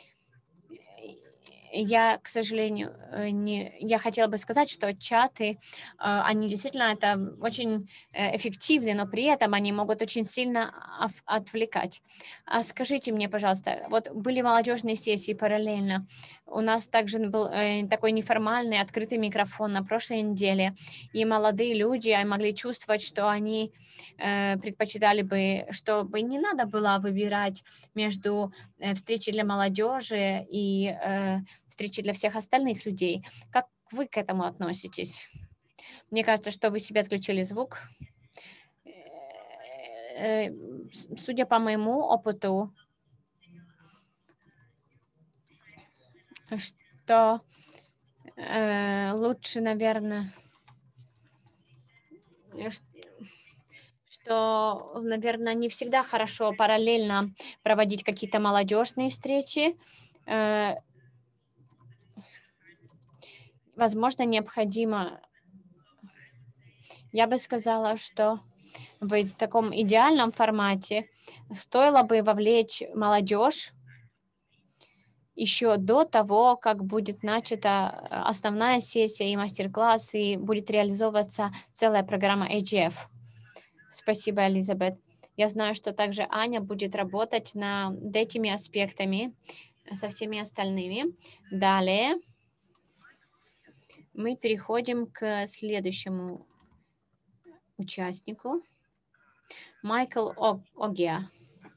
Я, к сожалению, не, я хотела бы сказать, что чаты, они действительно это очень эффективны, но при этом они могут очень сильно отвлекать. А скажите мне, пожалуйста, вот были молодежные сессии параллельно, у нас также был такой неформальный открытый микрофон на прошлой неделе, и молодые люди могли чувствовать, что они предпочитали бы, чтобы не надо было выбирать между встречей для молодежи и встречи для всех остальных людей. Как вы к этому относитесь? Мне кажется, что вы себе отключили звук. Судя по моему опыту, что э, лучше, наверное, что, наверное, не всегда хорошо параллельно проводить какие-то молодежные встречи. Э, возможно, необходимо, я бы сказала, что в таком идеальном формате стоило бы вовлечь молодежь еще до того, как будет начата основная сессия и мастер-класс, и будет реализовываться целая программа эй джи эф. Спасибо, Элизабет. Я знаю, что также Аня будет работать над этими аспектами со всеми остальными. Далее мы переходим к следующему участнику. Майкл Огия.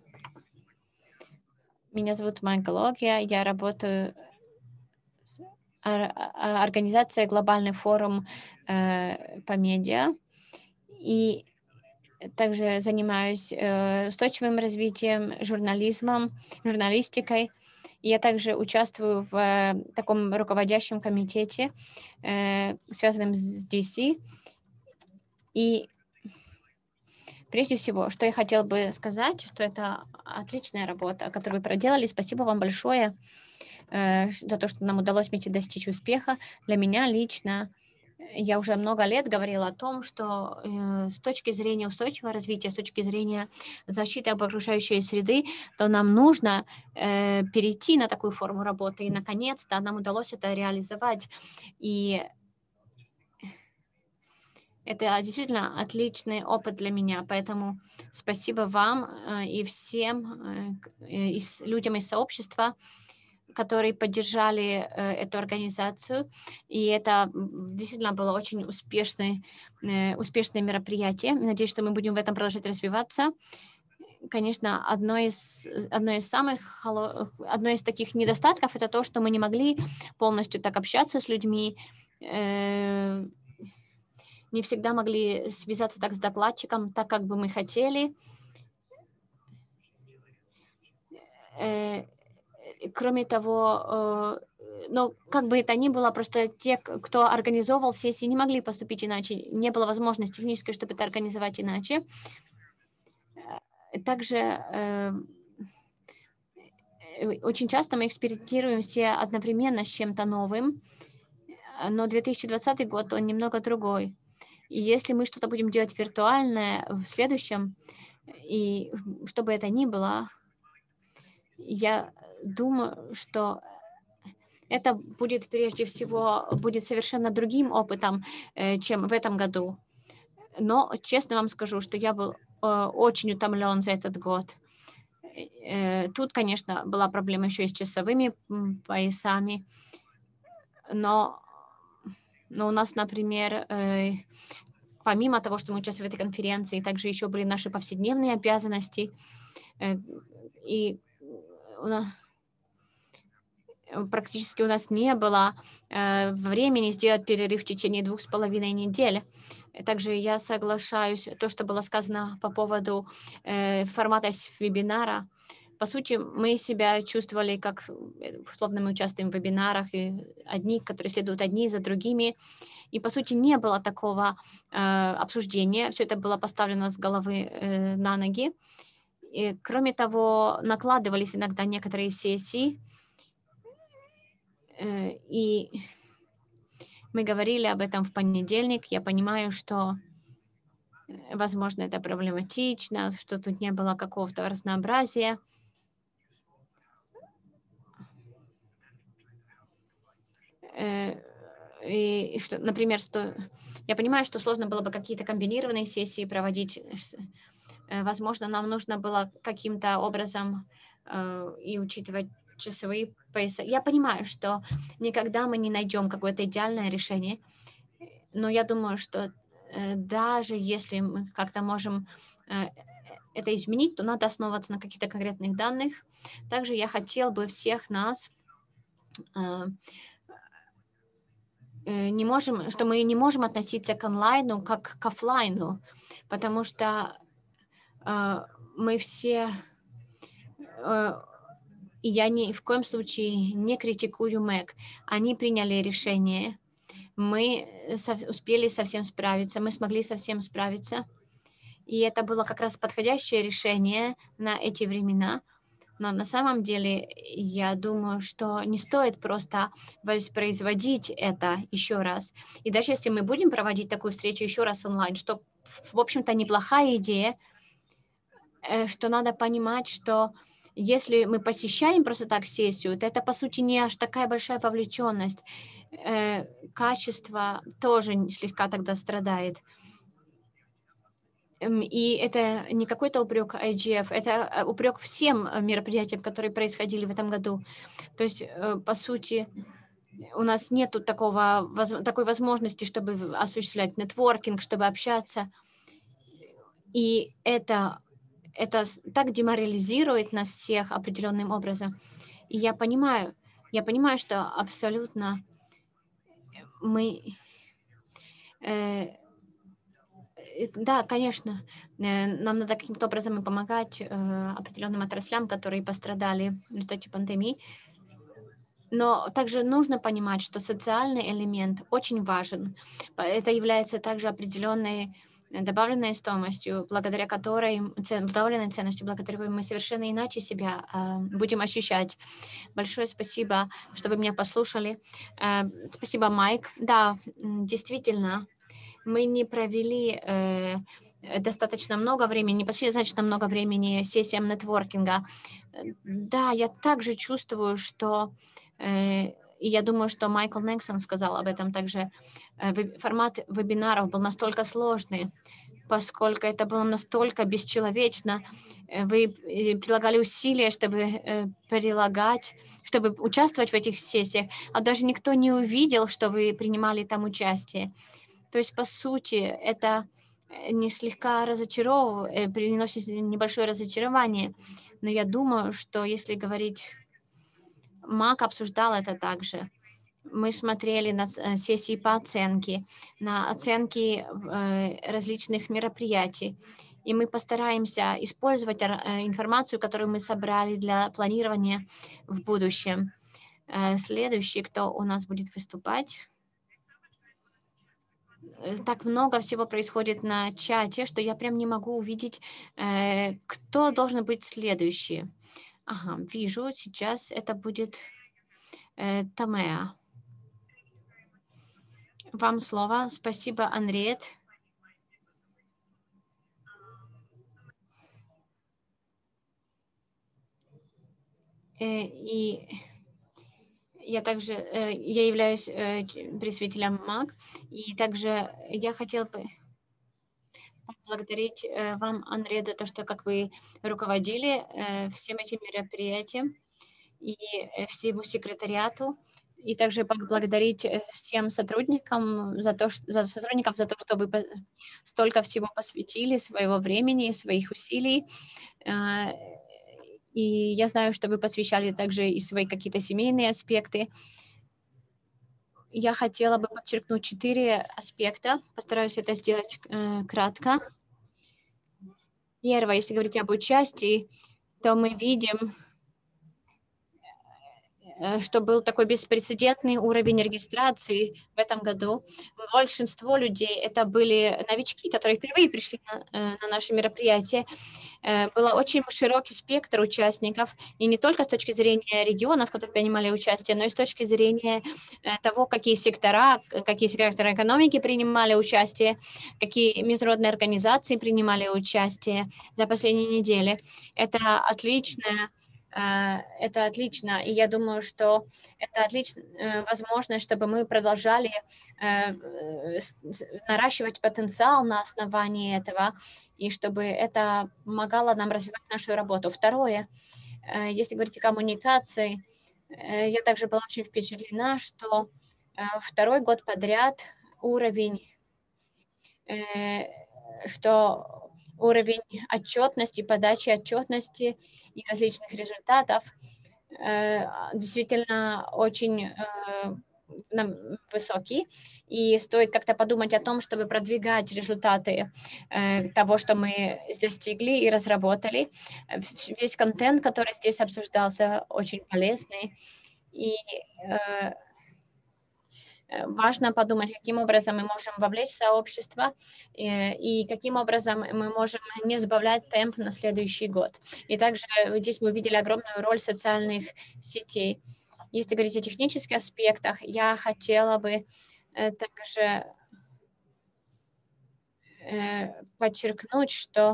Меня зовут Майкл Огия. Я работаю с организацией «Глобальный форум э, по медиа». И также занимаюсь э, устойчивым развитием, журнализмом, журналистикой. И я также участвую в э, таком руководящем комитете, э, связанном с ди си. И прежде всего, что я хотела бы сказать, что это отличная работа, которую вы проделали. Спасибо вам большое э, за то, что нам удалось вместе достичь успеха. Для меня лично я уже много лет говорила о том, что э, с точки зрения устойчивого развития, с точки зрения защиты окружающей среды, то нам нужно э, перейти на такую форму работы. И, наконец-то, нам удалось это реализовать. И это действительно отличный опыт для меня. Поэтому спасибо вам э, и всем э, из, людям из сообщества, которые поддержали э, эту организацию. И это действительно было очень успешное, э, успешное мероприятие. Надеюсь, что мы будем в этом продолжать развиваться. Конечно, одно из, одно из самых, одно из таких недостатков — это то, что мы не могли полностью так общаться с людьми, э, не всегда могли связаться так с докладчиком, так, как бы мы хотели. Э, Кроме того, но как бы это ни было, просто те, кто организовывал сессии, не могли поступить иначе. Не было возможности технической, чтобы это организовать иначе. Также э, очень часто мы экспериментируем все одновременно с чем-то новым, но две тысячи двадцатый год, он немного другой. И если мы что-то будем делать виртуальное в следующем, и что бы это ни было, я думаю, что это будет прежде всего будет совершенно другим опытом, э, чем в этом году. Но честно вам скажу, что я был э, очень утомлен за этот год. Э, тут, конечно, была проблема еще и с часовыми поясами. Но, но у нас, например, э, помимо того, что мы участвовали в этой конференции, также еще были наши повседневные обязанности. Э, и у нас практически у нас не было э, времени сделать перерыв в течение двух с половиной недель. Также я соглашаюсь то, что было сказано по поводу э, формата вебинара. По сути, мы себя чувствовали, как, условно, мы участвуем в вебинарах, и одни, которые следуют одни за другими. И, по сути, не было такого э, обсуждения. Все это было поставлено с головы э, на ноги. И, кроме того, накладывались иногда некоторые сессии, и мы говорили об этом в понедельник. Я понимаю, что, возможно, это проблематично, что тут не было какого-то разнообразия. И что, например, что я понимаю, что сложно было бы какие-то комбинированные сессии проводить. Возможно, нам нужно было каким-то образом и учитывать часовые пояса. Я понимаю, что никогда мы не найдем какое-то идеальное решение, но я думаю, что э, даже если мы как-то можем э, это изменить, то надо основываться на каких-то конкретных данных. Также я хотел бы всех нас э, не можем, что мы не можем относиться к онлайну как к офлайну, потому что э, мы все, э, и я ни в коем случае не критикую МЭК, они приняли решение, мы со, успели совсем справиться, мы смогли совсем справиться, и это было как раз подходящее решение на эти времена. Но на самом деле я думаю, что не стоит просто воспроизводить это еще раз. И даже если мы будем проводить такую встречу еще раз онлайн, что, в общем-то, неплохая идея, что надо понимать, что если мы посещаем просто так сессию, то это, по сути, не аж такая большая вовлеченность. Качество тоже слегка тогда страдает. И это не какой-то упрек ай джи эф, это упрек всем мероприятиям, которые происходили в этом году. То есть, по сути, у нас нет такого, такой возможности, чтобы осуществлять нетворкинг, чтобы общаться. И это, это так деморализирует нас всех определенным образом. И я понимаю, я понимаю, что абсолютно мы... Э, Да, конечно, нам надо каким-то образом помогать определенным отраслям, которые пострадали в результате пандемии. Но также нужно понимать, что социальный элемент очень важен. Это является также определенной добавленной стоимостью, благодаря которой, добавленной ценностью, благодаря которой мы совершенно иначе себя будем ощущать. Большое спасибо, что вы меня послушали. Спасибо, Майк. Да, действительно, мы не провели э, достаточно много времени, не посвятили достаточно много времени сессиям нетворкинга. Да, я также чувствую, что, э, и я думаю, что Майкл Нексон сказал об этом также, э, формат вебинаров был настолько сложный, поскольку это было настолько бесчеловечно. Вы прилагали усилия, чтобы э, прилагать, чтобы участвовать в этих сессиях, а даже никто не увидел, что вы принимали там участие. То есть, по сути, это не слегка разочаровывает, приносит небольшое разочарование. Но я думаю, что если говорить... МАК обсуждал это также. Мы смотрели на сессии по оценке, на оценки различных мероприятий. И мы постараемся использовать информацию, которую мы собрали для планирования в будущем. Следующий, кто у нас будет выступать... Так много всего происходит на чате, что я прям не могу увидеть, э, кто должен быть следующий. Ага, вижу, сейчас это будет э, Тамеа. Вам слово. Спасибо, Анриет. Э, и... Я также, я являюсь представителем МАК, и также я хотела бы поблагодарить вам, Андрей, за то, что как вы руководили всем этим мероприятием и всему секретариату, и также поблагодарить всем сотрудникам за то, что, за сотрудников за то, что вы столько всего посвятили своего времени, своих усилий. И я знаю, что вы посвящали также и свои какие-то семейные аспекты. Я хотела бы подчеркнуть четыре аспекта. Постараюсь это сделать э, кратко. Первое, если говорить об участии, то мы видим, что был такой беспрецедентный уровень регистрации в этом году. Большинство людей это были новички, которые впервые пришли на, на наше мероприятие. Был очень широкий спектр участников, и не только с точки зрения регионов, которые принимали участие, но и с точки зрения того, какие сектора, какие секторы экономики принимали участие, какие международные организации принимали участие за последние недели. Это отличная Это отлично, и я думаю, что это отличная возможность, чтобы мы продолжали наращивать потенциал на основании этого, и чтобы это помогало нам развивать нашу работу. Второе, если говорить о коммуникации, я также была очень впечатлена, что второй год подряд уровень, что уровень отчетности, подачи отчетности и различных результатов э, действительно очень э, высокий, и стоит как-то подумать о том, чтобы продвигать результаты э, того, что мы достигли и разработали. Весь контент, который здесь обсуждался, очень полезный, и э, важно подумать, каким образом мы можем вовлечь сообщество э, и каким образом мы можем не сбавлять темп на следующий год. И также здесь мы увидели огромную роль социальных сетей. Если говорить о технических аспектах, я хотела бы э, также э, подчеркнуть, что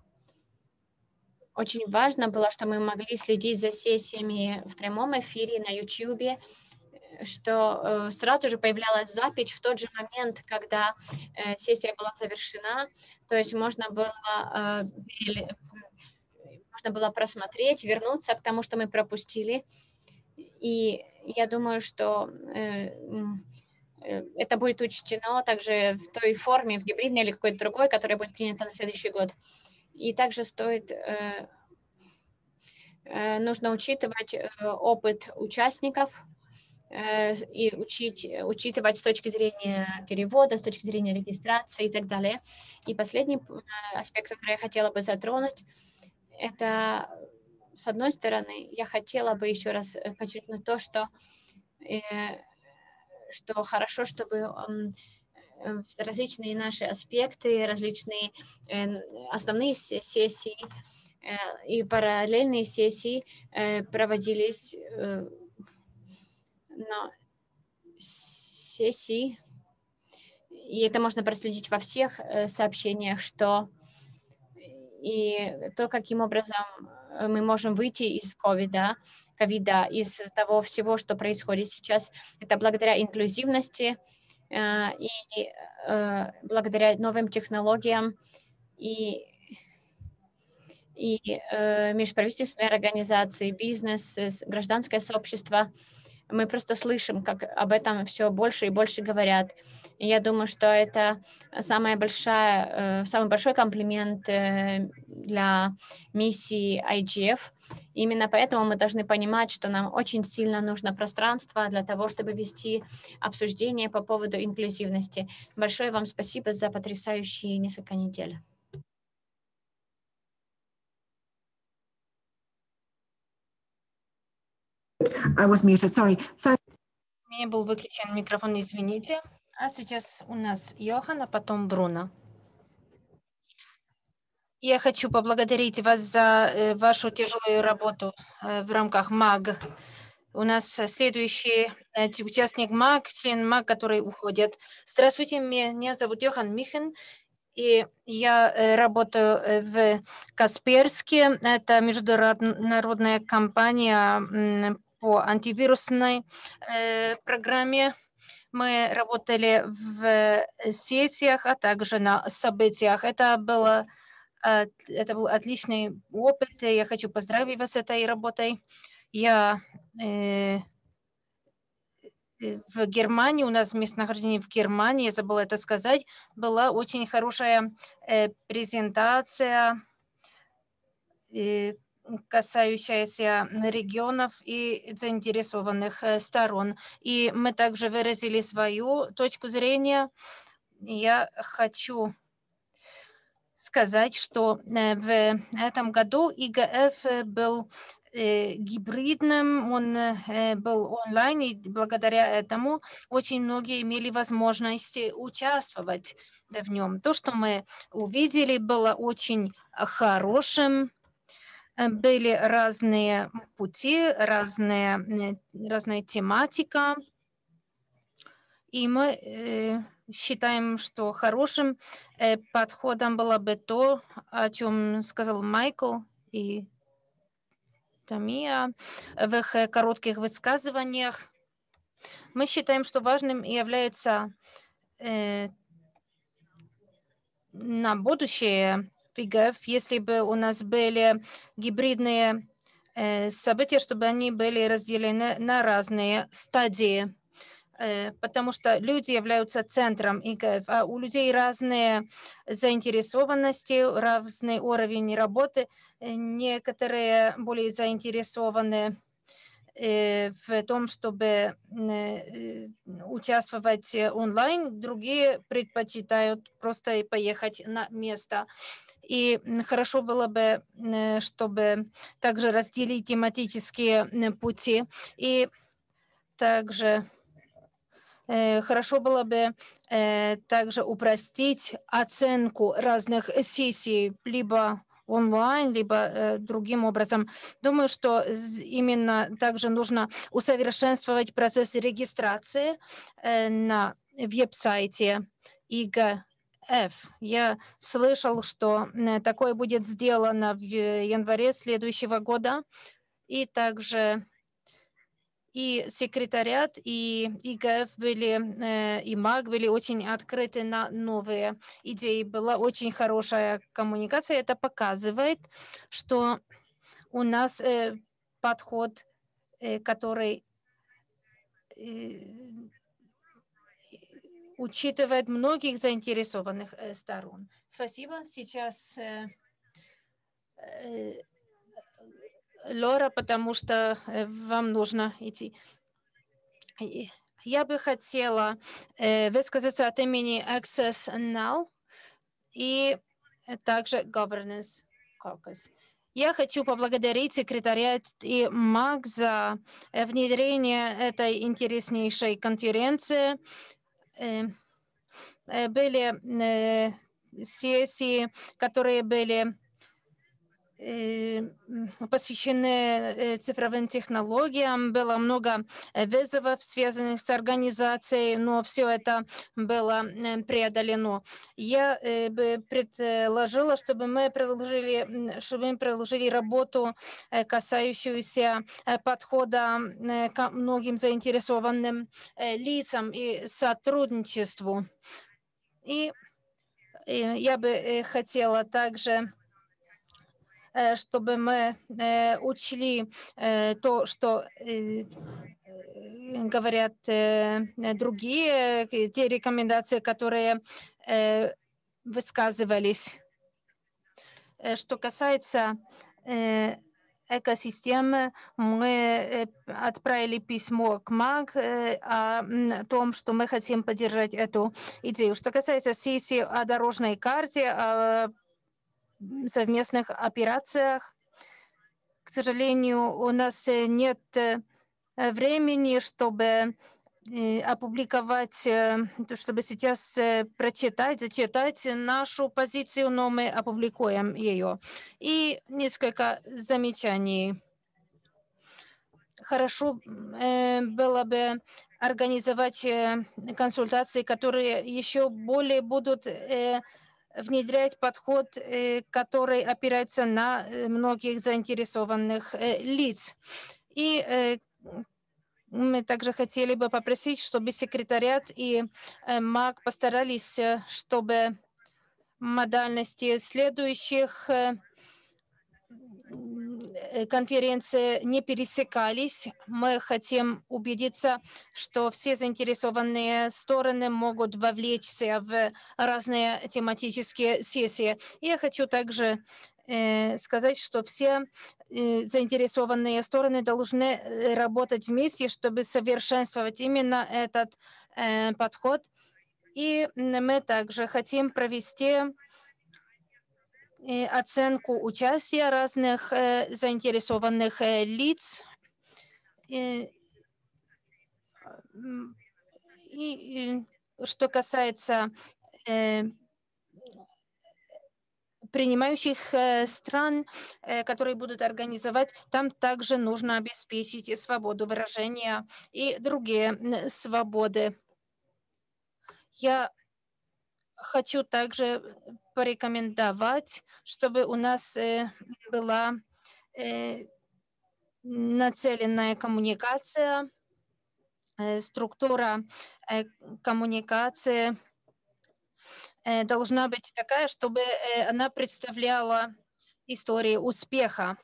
очень важно было, что мы могли следить за сессиями в прямом эфире на YouTube, что э, сразу же появлялась запись в тот же момент, когда э, сессия была завершена, то есть можно было, э, можно было просмотреть, вернуться к тому, что мы пропустили. И я думаю, что э, это будет учтено также в той форме, в гибридной или какой-то другой, которая будет принята на следующий год. И также стоит, э, э, нужно учитывать э, опыт участников, и учить, учитывать с точки зрения перевода, с точки зрения регистрации и так далее. И последний аспект, который я хотела бы затронуть, это, с одной стороны, я хотела бы еще раз подчеркнуть то, что, э, что хорошо, чтобы э, различные наши аспекты, различные э, основные сессии э, и параллельные сессии э, проводились э, на сессии, и это можно проследить во всех э, сообщениях, что и то, каким образом мы можем выйти из ковида, ковида, из того всего, что происходит сейчас, это благодаря инклюзивности э, и э, благодаря новым технологиям и и э, межправительственные организации, бизнес, гражданское сообщество. Мы просто слышим, как об этом все больше и больше говорят. И я думаю, что это самая большая, самый большой комплимент для миссии ай джи эф. Именно поэтому мы должны понимать, что нам очень сильно нужно пространство для того, чтобы вести обсуждение по поводу инклюзивности. Большое вам спасибо за потрясающие несколько недель. I was muted, sorry. У меня был выключен микрофон, извините. А сейчас у нас Йохан, а потом Бруно. Я хочу поблагодарить вас за э, вашу тяжелую работу э, в рамках МАГ. У нас следующий э, участник МАГ, член МАГ, который уходит. Здравствуйте, меня зовут Йохан Михен, и я э, работаю э, в Касперске. Это международная компания м, по антивирусной э, программе. Мы работали в сетях, а также на событиях. Это было Это был отличный опыт, и я хочу поздравить вас с этой работой. Я э, в Германии, у нас местонахождение в Германии, я забыла это сказать, была очень хорошая э, презентация, э, касающаяся регионов и заинтересованных э, сторон. И мы также выразили свою точку зрения. Я хочу сказать, что в этом году и гэ эф был э, гибридным, он э, был онлайн, и благодаря этому очень многие имели возможность участвовать в нем. То, что мы увидели, было очень хорошим. Были разные пути, разные, разная тематика. И мы э, считаем, что хорошим э, подходом было бы то, о чем сказал Майкл и Тамия в их коротких высказываниях. Мы считаем, что важным является э, на будущее и гэ эф, если бы у нас были гибридные э, события, чтобы они были разделены на разные стадии. Потому что люди являются центром и гэ эф, а у людей разные заинтересованности, разный уровень работы. Некоторые более заинтересованы в том, чтобы участвовать онлайн, другие предпочитают просто поехать на место. И хорошо было бы, чтобы также разделить тематические пути. И также хорошо было бы также упростить оценку разных сессий, либо онлайн, либо э, другим образом. Думаю, что именно также нужно усовершенствовать процесс регистрации э, на веб-сайте И Г Ф. Я слышал, что э, такое будет сделано в январе следующего года. И также и секретариат, и И Г Ф были, э, и МАГ были очень открыты на новые идеи. Была очень хорошая коммуникация. Это показывает, что у нас э, подход, э, который э, учитывает многих заинтересованных э, сторон. Спасибо. Сейчас э, э, Лора, потому что э, вам нужно идти. Я бы хотела э, высказаться от имени Access Now и также Governance Caucus. Я хочу поблагодарить секретариат и МАГ за внедрение этой интереснейшей конференции. Э, э, были э, сессии, которые были посвящены цифровым технологиям. Было много вызовов, связанных с организацией, но все это было преодолено. Я бы предложила, чтобы мы продолжили, чтобы мы продолжили работу, касающуюся подхода к многим заинтересованным лицам и сотрудничеству. И я бы хотела также, чтобы мы э, учли э, то, что э, говорят э, другие, те рекомендации, которые э, высказывались. Что касается э, экосистемы, мы отправили письмо к МАГ э, о том, что мы хотим поддержать эту идею. Что касается сессии о дорожной карте, о совместных операциях. К сожалению, у нас нет времени, чтобы опубликовать, чтобы сейчас прочитать, зачитать нашу позицию, но мы опубликуем ее. И несколько замечаний. Хорошо было бы организовать консультации, которые еще более будут внедрять подход, который опирается на многих заинтересованных лиц. И мы также хотели бы попросить, чтобы секретариат и МАГ постарались, чтобы модальности следующих конференции не пересекались. Мы хотим убедиться, что все заинтересованные стороны могут вовлечься в разные тематические сессии. Я хочу также э, сказать, что все э, заинтересованные стороны должны работать вместе, чтобы совершенствовать именно этот э, подход. И мы также хотим провести оценку участия разных э, заинтересованных э, лиц. И, и, и что касается э, принимающих э, стран, э, которые будут организовать, там также нужно обеспечить свободу выражения и другие свободы. Я хочу также порекомендовать, чтобы у нас э, была э, нацеленная коммуникация, э, структура э, коммуникации э, должна быть такая, чтобы э, она представляла истории успеха.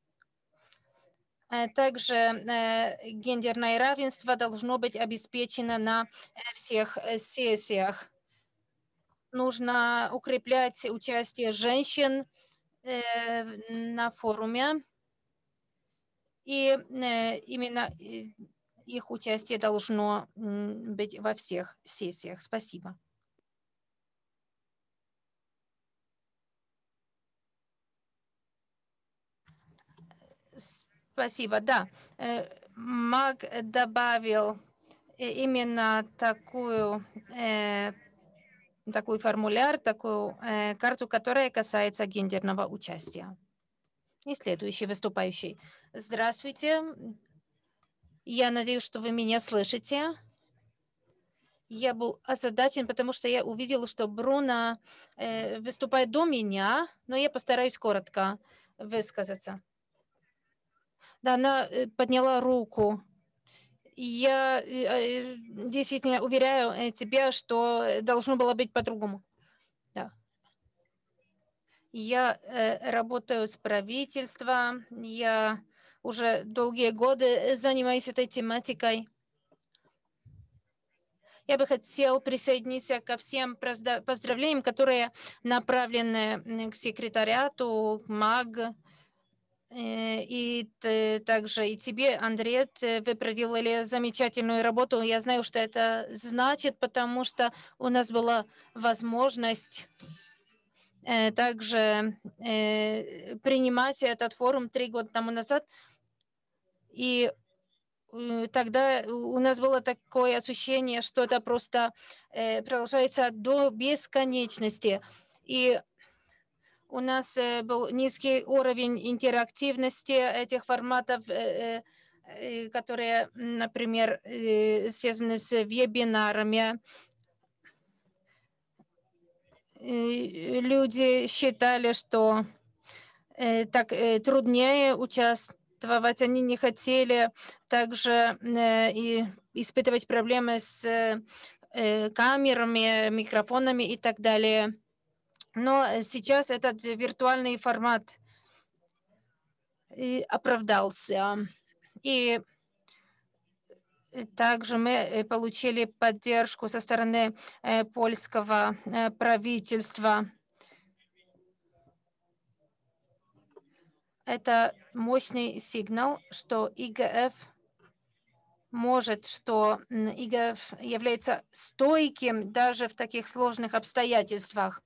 Э, также э, гендерное равенство должно быть обеспечено на э, всех э, сессиях. Нужно укреплять участие женщин э, на форуме. И именно их участие должно быть во всех сессиях. Спасибо. Спасибо. Да, Маг добавил именно такую, такой формуляр, такую карту, которая касается гендерного участия. И следующий выступающий. Здравствуйте. Я надеюсь, что вы меня слышите. Я был озадачен, потому что я увидел, что Бруно э, выступает до меня, но я постараюсь коротко высказаться. Да, она э, подняла руку. Я э, действительно уверяю э, тебя, что должно было быть по-другому. Да. Я э, работаю с правительством, я уже долгие годы занимаюсь этой тематикой. Я бы хотел присоединиться ко всем поздравлениям, которые направлены к секретариату, к МАГ, и также и тебе, Андрей. Вы проделали замечательную работу. Я знаю, что это значит, потому что у нас была возможность также принимать этот форум три года тому назад. И тогда у нас было такое ощущение, что это просто э, продолжается до бесконечности. И у нас э, был низкий уровень интерактивности этих форматов, э, э, которые, например, э, связаны с вебинарами. И люди считали, что э, так э, труднее участвовать. Они не хотели также э, и испытывать проблемы с э, камерами, микрофонами и так далее. Но сейчас этот виртуальный формат и оправдался. И также мы получили поддержку со стороны э, польского э, правительства. Это мощный сигнал, что ИГФ может, что ИГФ является стойким даже в таких сложных обстоятельствах.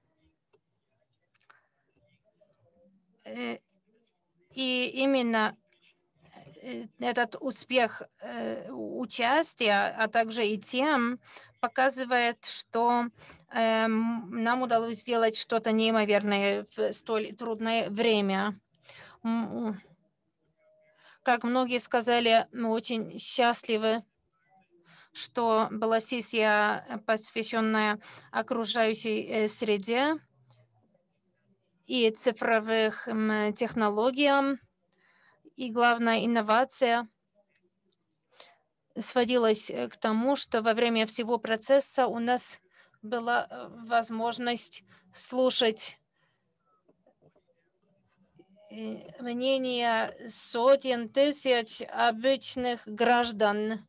И именно этот успех участия, а также и тем, показывает, что нам удалось сделать что-то неимоверное в столь трудное время. Как многие сказали, мы очень счастливы, что была сессия, посвященная окружающей среде и цифровым технологиям. И главная инновация сводилась к тому, что во время всего процесса у нас была возможность слушать мнения сотен тысяч обычных граждан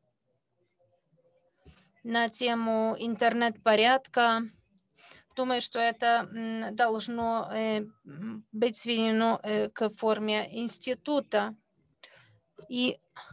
на тему интернет-порядка. Думаю, что это должно быть сведено к форме института. И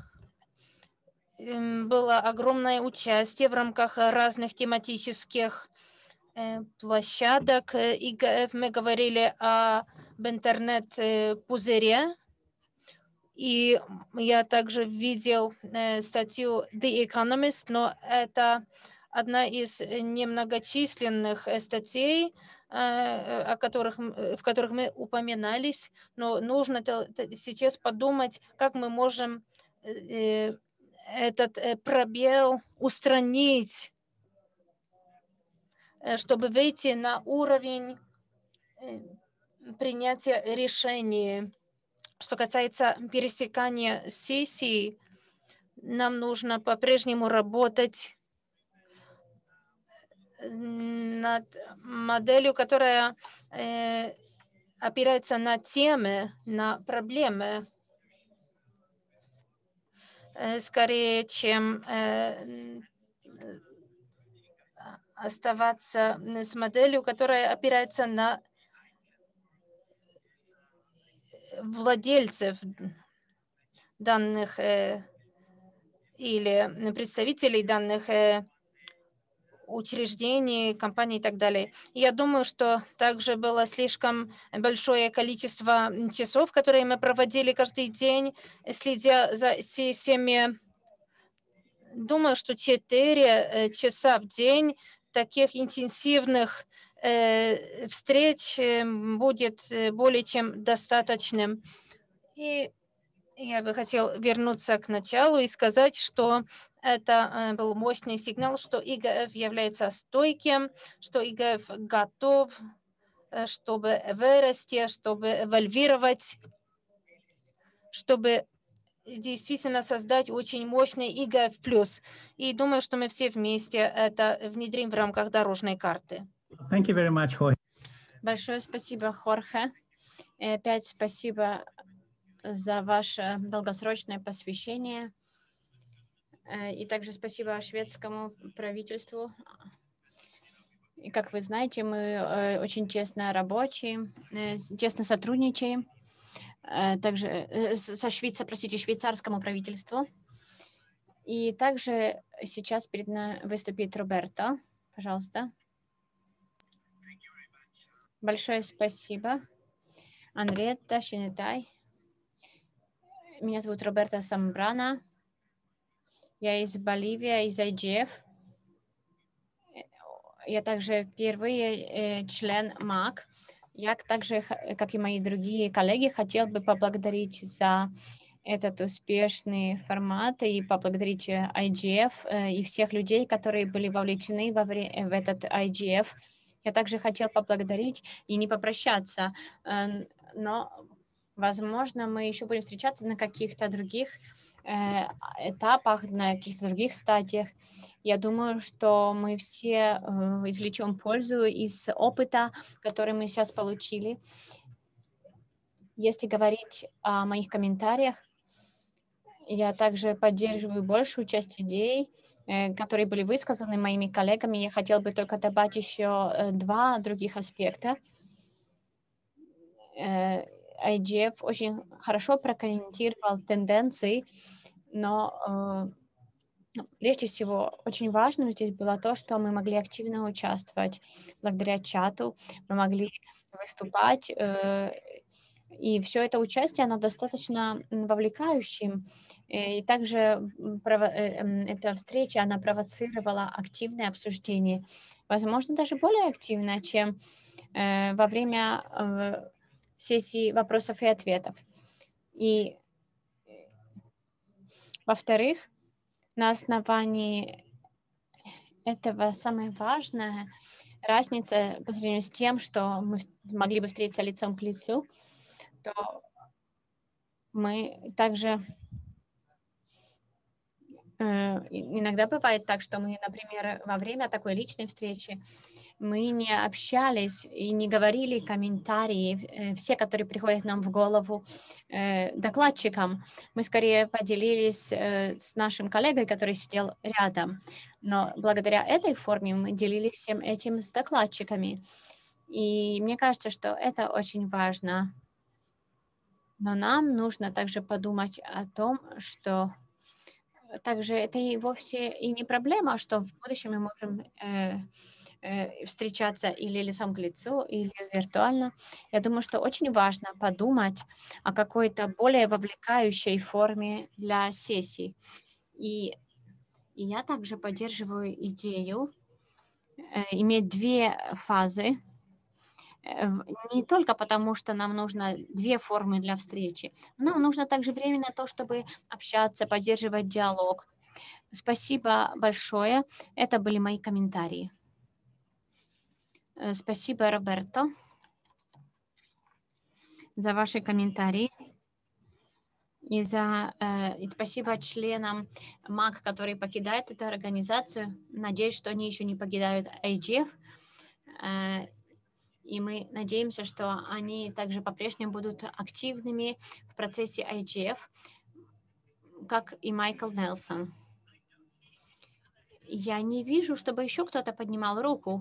было огромное участие в рамках разных тематических площадок ИГФ. Мы говорили об интернет-пузыре. И я также видел статью The Economist, но это одна из немногочисленных статей, о которых, в которых мы упоминались. Но нужно сейчас подумать, как мы можем этот пробел устранить, чтобы выйти на уровень принятия решений. Что касается пересекания сессий, нам нужно по-прежнему работать над моделью, которая э, опирается на темы, на проблемы, э, скорее, чем э, оставаться с моделью, которая опирается на владельцев, данных э, или представителей данных э, учреждений, компаний и так далее. Я думаю, что также было слишком большое количество часов, которые мы проводили каждый день, следя за сессиями. Думаю, что четыре часа в день таких интенсивных э, встреч э, будет э, более чем достаточным. И я бы хотел вернуться к началу и сказать, что это э, был мощный сигнал, что ИГФ является стойким, что ИГФ готов, э, чтобы вырасти, чтобы эвольвировать, чтобы действительно создать очень мощный ИГФ+. И думаю, что мы все вместе это внедрим в рамках дорожной карты. Thank you very much, Jorge. Большое спасибо, Хорхе. И опять спасибо за ваше долгосрочное посвящение. И также спасибо шведскому правительству. И как вы знаете, мы очень тесно рабочие, тесно сотрудничаем. Также со Швейца, простите, швейцарскому правительству. И также сейчас перед нами выступит Роберто. Пожалуйста. Большое спасибо. Анриетта Шинетай. Меня зовут Роберто Самбрана. Я из Боливии, из ай джи эф. Я также впервые член МАК. Я также, как и мои другие коллеги, хотел бы поблагодарить за этот успешный формат и поблагодарить ай джи эф и всех людей, которые были вовлечены во время, в этот ай джи эф. Я также хотел поблагодарить и не попрощаться, но, возможно, мы еще будем встречаться на каких-то других этапах, на каких-то других стадиях. Я думаю, что мы все извлечем пользу из опыта, который мы сейчас получили. Если говорить о моих комментариях, я также поддерживаю большую часть идей, которые были высказаны моими коллегами. Я хотел бы только добавить еще два других аспекта. ай джи эф очень хорошо прокомментировал тенденции, но прежде всего очень важным здесь было то, что мы могли активно участвовать. Благодаря чату мы могли выступать, и все это участие, оно достаточно вовлекающим. И также эта встреча, она провоцировала активное обсуждение, возможно, даже более активное, чем во время сессии вопросов и ответов. И, во-вторых, на основании этого самое важное разница по сравнению с тем, что мы могли бы встретиться лицом к лицу, то мы также э, иногда бывает так, что мы, например, во время такой личной встречи мы не общались и не говорили комментарии, э, все, которые приходят нам в голову э, докладчикам. Мы скорее поделились э, с нашим коллегой, который сидел рядом. Но благодаря этой форме мы делились всем этим с докладчиками. И мне кажется, что это очень важно. Но нам нужно также подумать о том, что также это и вовсе и не проблема, что в будущем мы можем э, э, встречаться или лицом к лицу, или виртуально. Я думаю, что очень важно подумать о какой-то более вовлекающей форме для сессий. И, и я также поддерживаю идею э, иметь две фазы. Не только потому, что нам нужно две формы для встречи, но нам нужно также время на то, чтобы общаться, поддерживать диалог. Спасибо большое. Это были мои комментарии. Спасибо, Роберто, за ваши комментарии. И за э, и спасибо членам МАК, которые покидают эту организацию. Надеюсь, что они еще не покидают ай джи эф. Э, И мы надеемся, что они также по-прежнему будут активными в процессе ай джи эф, как и Майкл Нельсон. Я не вижу, чтобы еще кто-то поднимал руку.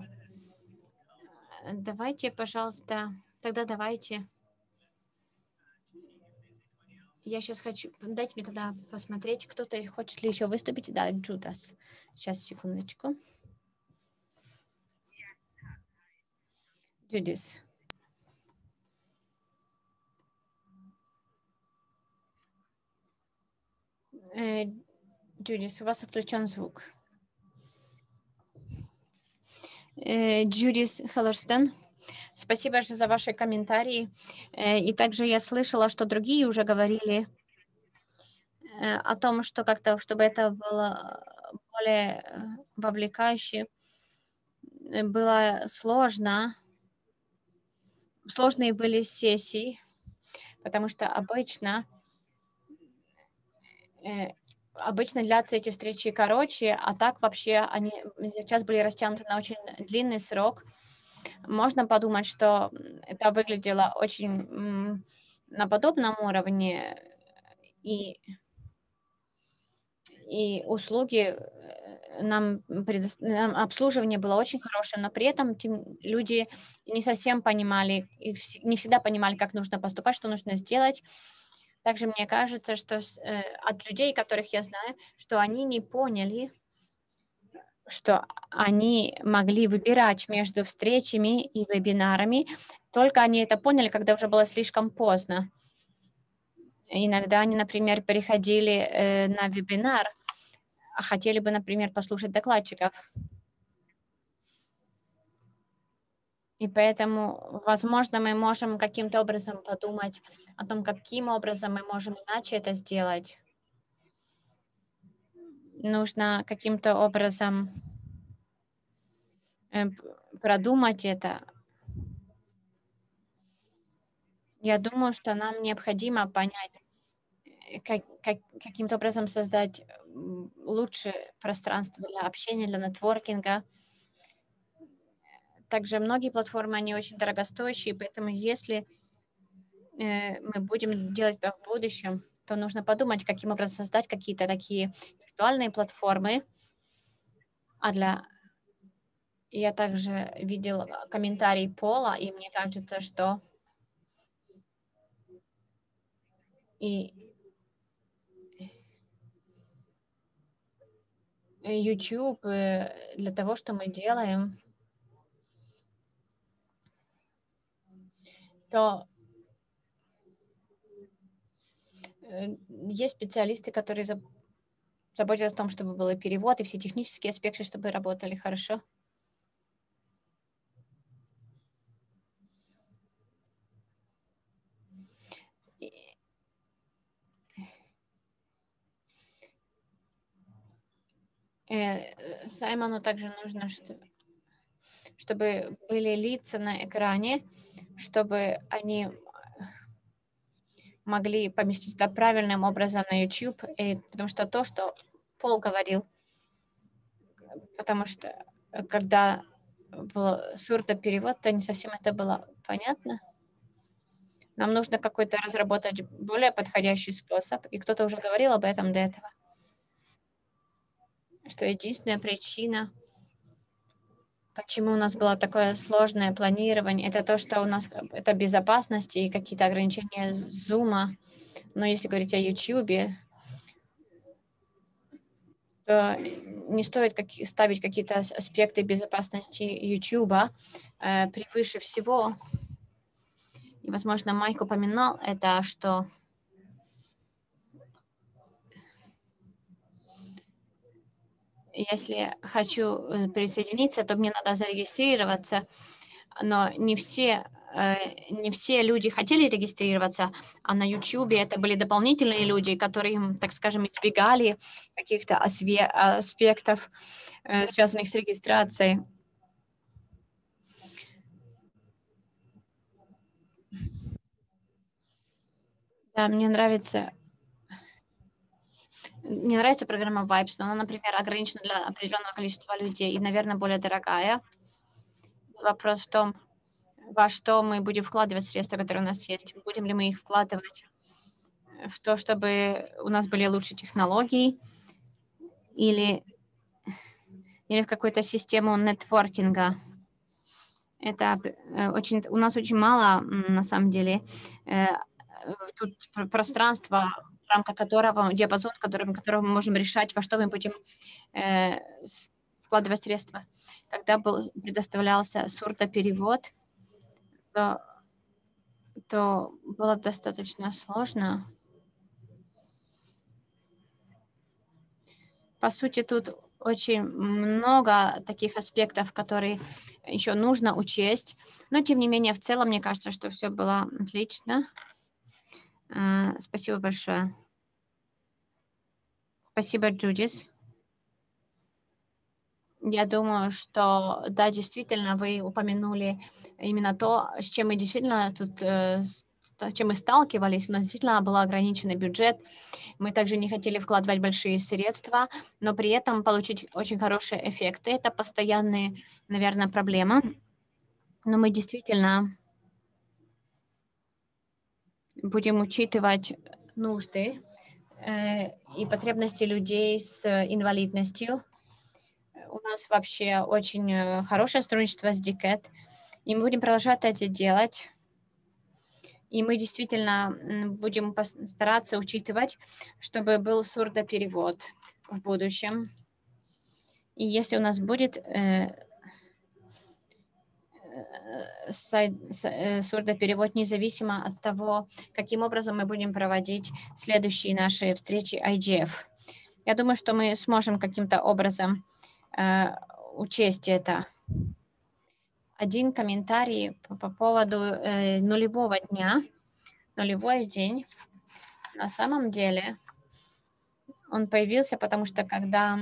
Давайте, пожалуйста, тогда давайте. Я сейчас хочу... Дайте мне тогда посмотреть, кто-то хочет ли еще выступить. Да, Джудас. Сейчас, секундочку. Джудис. Э, Джудис, у вас отключен звук. Э, Джудис Хеллерстон. Спасибо большое за ваши комментарии. Э, и также я слышала, что другие уже говорили э, о том, что как-то, чтобы это было более э, вовлекающе, э, было сложно. Сложные были сессии, потому что обычно, э, обычно длятся эти встречи короче, а так вообще они сейчас были растянуты на очень длинный срок. Можно подумать, что это выглядело очень м, на подобном уровне, и, и услуги э, нам, предо- нам обслуживание было очень хорошим, но при этом тем, люди не совсем понимали, и вс- не всегда понимали, как нужно поступать, что нужно сделать. Также мне кажется, что с- э, от людей, которых я знаю, что они не поняли, что они могли выбирать между встречами и вебинарами, только они это поняли, когда уже было слишком поздно. Иногда они, например, переходили э, на вебинар, а хотели бы, например, послушать докладчиков. И поэтому, возможно, мы можем каким-то образом подумать о том, каким образом мы можем иначе это сделать. Нужно каким-то образом э, продумать это. Я думаю, что нам необходимо понять, как, как, каким-то образом создать м, лучшее пространство для общения, для нетворкинга. Также многие платформы, они очень дорогостоящие, поэтому если э, мы будем делать это в будущем, то нужно подумать, каким образом создать какие-то такие виртуальные платформы. А для... Я также видела комментарий Пола, и мне кажется, что и YouTube э, для того, что мы делаем, то э, есть специалисты, которые заб- заботятся о том, чтобы был и перевод, и все технические аспекты, чтобы работали хорошо. И- э, Саймону также нужно, что, чтобы были лица на экране, чтобы они могли поместить это правильным образом на YouTube, и, потому что то, что Пол говорил, потому что э, когда был сурдоперевод, то не совсем это было понятно. Нам нужно какой-то разработать более подходящий способ, и кто-то уже говорил об этом до этого, что единственная причина, почему у нас было такое сложное планирование, это то, что у нас это безопасность и какие-то ограничения Zoom. Но если говорить о YouTube, то не стоит как, ставить какие-то аспекты безопасности YouTube э, превыше всего. И, возможно, Майк упоминал это, что если хочу присоединиться, то мне надо зарегистрироваться, но не все, э, не все люди хотели регистрироваться, а на YouTube это были дополнительные люди, которые, так скажем, избегали каких-то осве- аспектов, э, связанных с регистрацией. Да, мне нравится, мне нравится программа Vibes, но она, например, ограничена для определенного количества людей и, наверное, более дорогая. Вопрос в том, во что мы будем вкладывать средства, которые у нас есть. Будем ли мы их вкладывать в то, чтобы у нас были лучшие технологии, или, или в какую-то систему нетворкинга. Это э, очень, у нас очень мало, на самом деле, э, тут пространство, в рамках которого, диапазон, в котором, которого мы можем решать, во что мы будем э, вкладывать средства. Когда был, предоставлялся сурдоперевод, то, то было достаточно сложно. По сути, тут очень много таких аспектов, которые еще нужно учесть. Но, тем не менее, в целом, мне кажется, что все было отлично. Спасибо большое. Спасибо, Джудис. Я думаю, что, да, действительно, вы упомянули именно то, с чем мы действительно тут, с чем мы сталкивались. У нас действительно был ограниченный бюджет. Мы также не хотели вкладывать большие средства, но при этом получить очень хорошие эффекты. Это постоянные, наверное, проблема. Но мы действительно будем учитывать нужды э, и потребности людей с инвалидностью. У нас вообще очень хорошее сотрудничество с ДИКЭТ, и мы будем продолжать это делать. И мы действительно будем стараться учитывать, чтобы был сурдоперевод в будущем. И если у нас будет э, сурдоперевод, независимо от того, каким образом мы будем проводить следующие наши встречи ай джи эф. Я думаю, что мы сможем каким-то образом э, учесть это. Один комментарий по, по поводу э, нулевого дня. Нулевой день. На самом деле он появился, потому что когда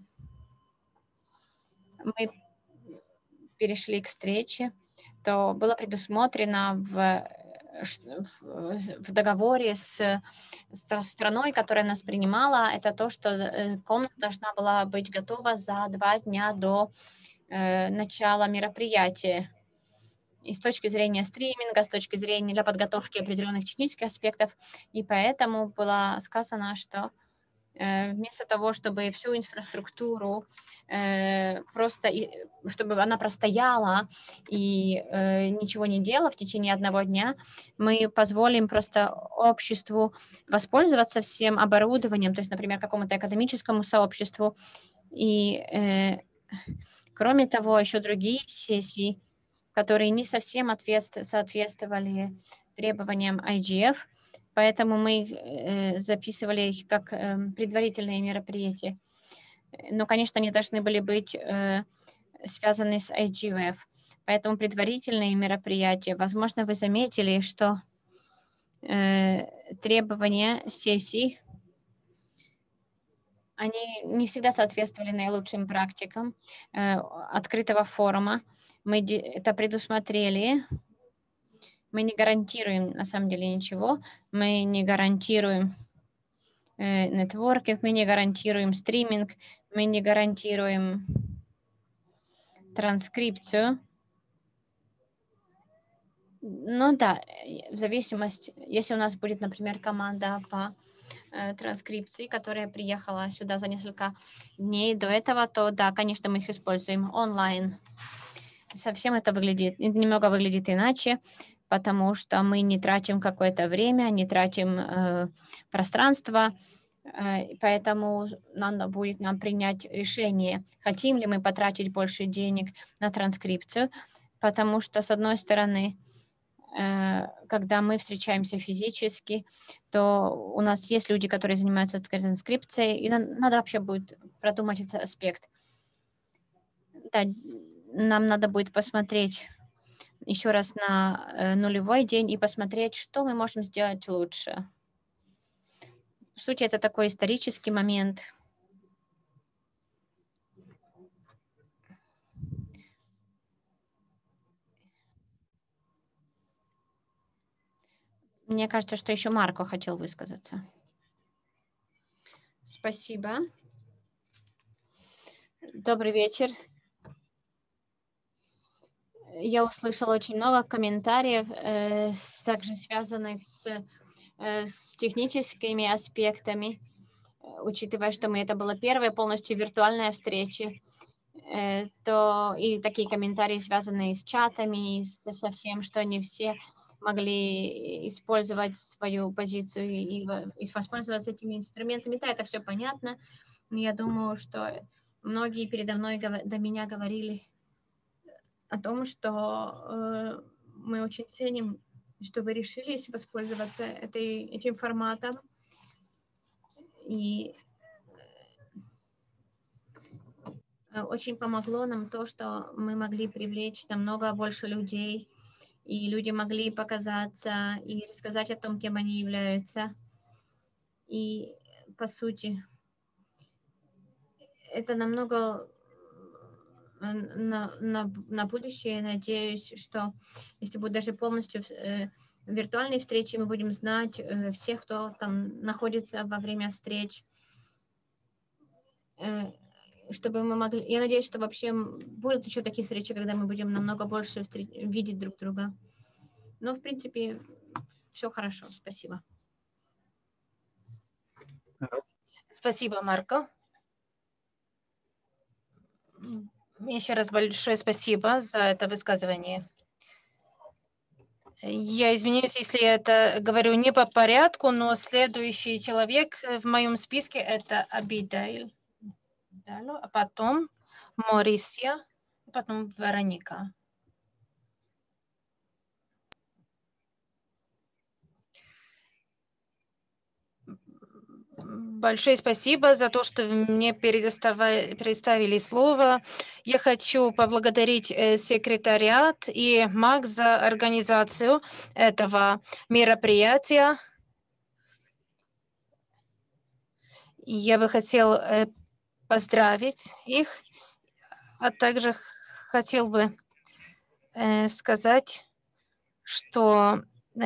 мы перешли к встрече, то было предусмотрено в, в, в договоре с, с страной, которая нас принимала, это то, что комната должна была быть готова за два дня до э, начала мероприятия. И с точки зрения стриминга, с точки зрения для подготовки определенных технических аспектов. И поэтому было сказано, что э, вместо того, чтобы всю инфраструктуру э, просто, и, чтобы она простояла и э, ничего не делала в течение одного дня, мы позволим просто обществу воспользоваться всем оборудованием, то есть, например, какому-то академическому сообществу. И э, кроме того, еще другие сессии, которые не совсем соответствовали требованиям ай джи эф, поэтому мы э, записывали их как э, предварительные мероприятия. Но, конечно, они должны были быть э, связаны с ай джи эф. Поэтому предварительные мероприятия, возможно, вы заметили, что э, требования сессий, они не всегда соответствовали наилучшим практикам э, открытого форума. Мы это предусмотрели. Мы не гарантируем, на самом деле, ничего. Мы не гарантируем э, нетворкинг, мы не гарантируем стриминг, мы не гарантируем транскрипцию. Ну да, в зависимости, если у нас будет, например, команда по э, транскрипции, которая приехала сюда за несколько дней до этого, то да, конечно, мы их используем онлайн. Совсем это выглядит, немного выглядит иначе, потому что мы не тратим какое-то время, не тратим э, пространство, э, поэтому надо будет нам принять решение, хотим ли мы потратить больше денег на транскрипцию, потому что, с одной стороны, э, когда мы встречаемся физически, то у нас есть люди, которые занимаются транскрипцией, и надо вообще будет продумать этот аспект. Да, нам надо будет посмотреть еще раз на э, нулевой день и посмотреть, что мы можем сделать лучше. В сути, это такой исторический момент. Мне кажется, что еще Марко хотел высказаться. Спасибо. Добрый вечер. Я услышала очень много комментариев, э, также связанных с, э, с техническими аспектами, учитывая, что мы это была первая полностью виртуальная встреча. то и такие комментарии, связанные с чатами, со, со всем, что не все могли использовать свою позицию и, и воспользоваться этими инструментами. Да, это все понятно. Но я думаю, что многие передо мной, до меня говорили о том, что э, мы очень ценим, что вы решились воспользоваться этой, этим форматом. И очень помогло нам то, что мы могли привлечь намного больше людей, и люди могли показаться и рассказать о том, кем они являются. И, по сути, это намного на, на, на будущее. Я надеюсь, что если будет даже полностью э, виртуальные встречи, мы будем знать э, всех, кто там находится во время встреч, э, чтобы мы могли... Я надеюсь, что вообще будут еще такие встречи, когда мы будем намного больше встреч... видеть друг друга. Но, в принципе, все хорошо. Спасибо. Спасибо, Марко. Еще раз большое спасибо за это высказывание. Я извиняюсь, если я это говорю не по порядку, но следующий человек в моем списке — это Абидаиль, а потом Морисия, потом Вероника. Большое спасибо за то, что вы мне предоставили слово. Я хочу поблагодарить секретариат и МАК за организацию этого мероприятия. Я бы хотел поздравить их, а также хотел бы сказать, что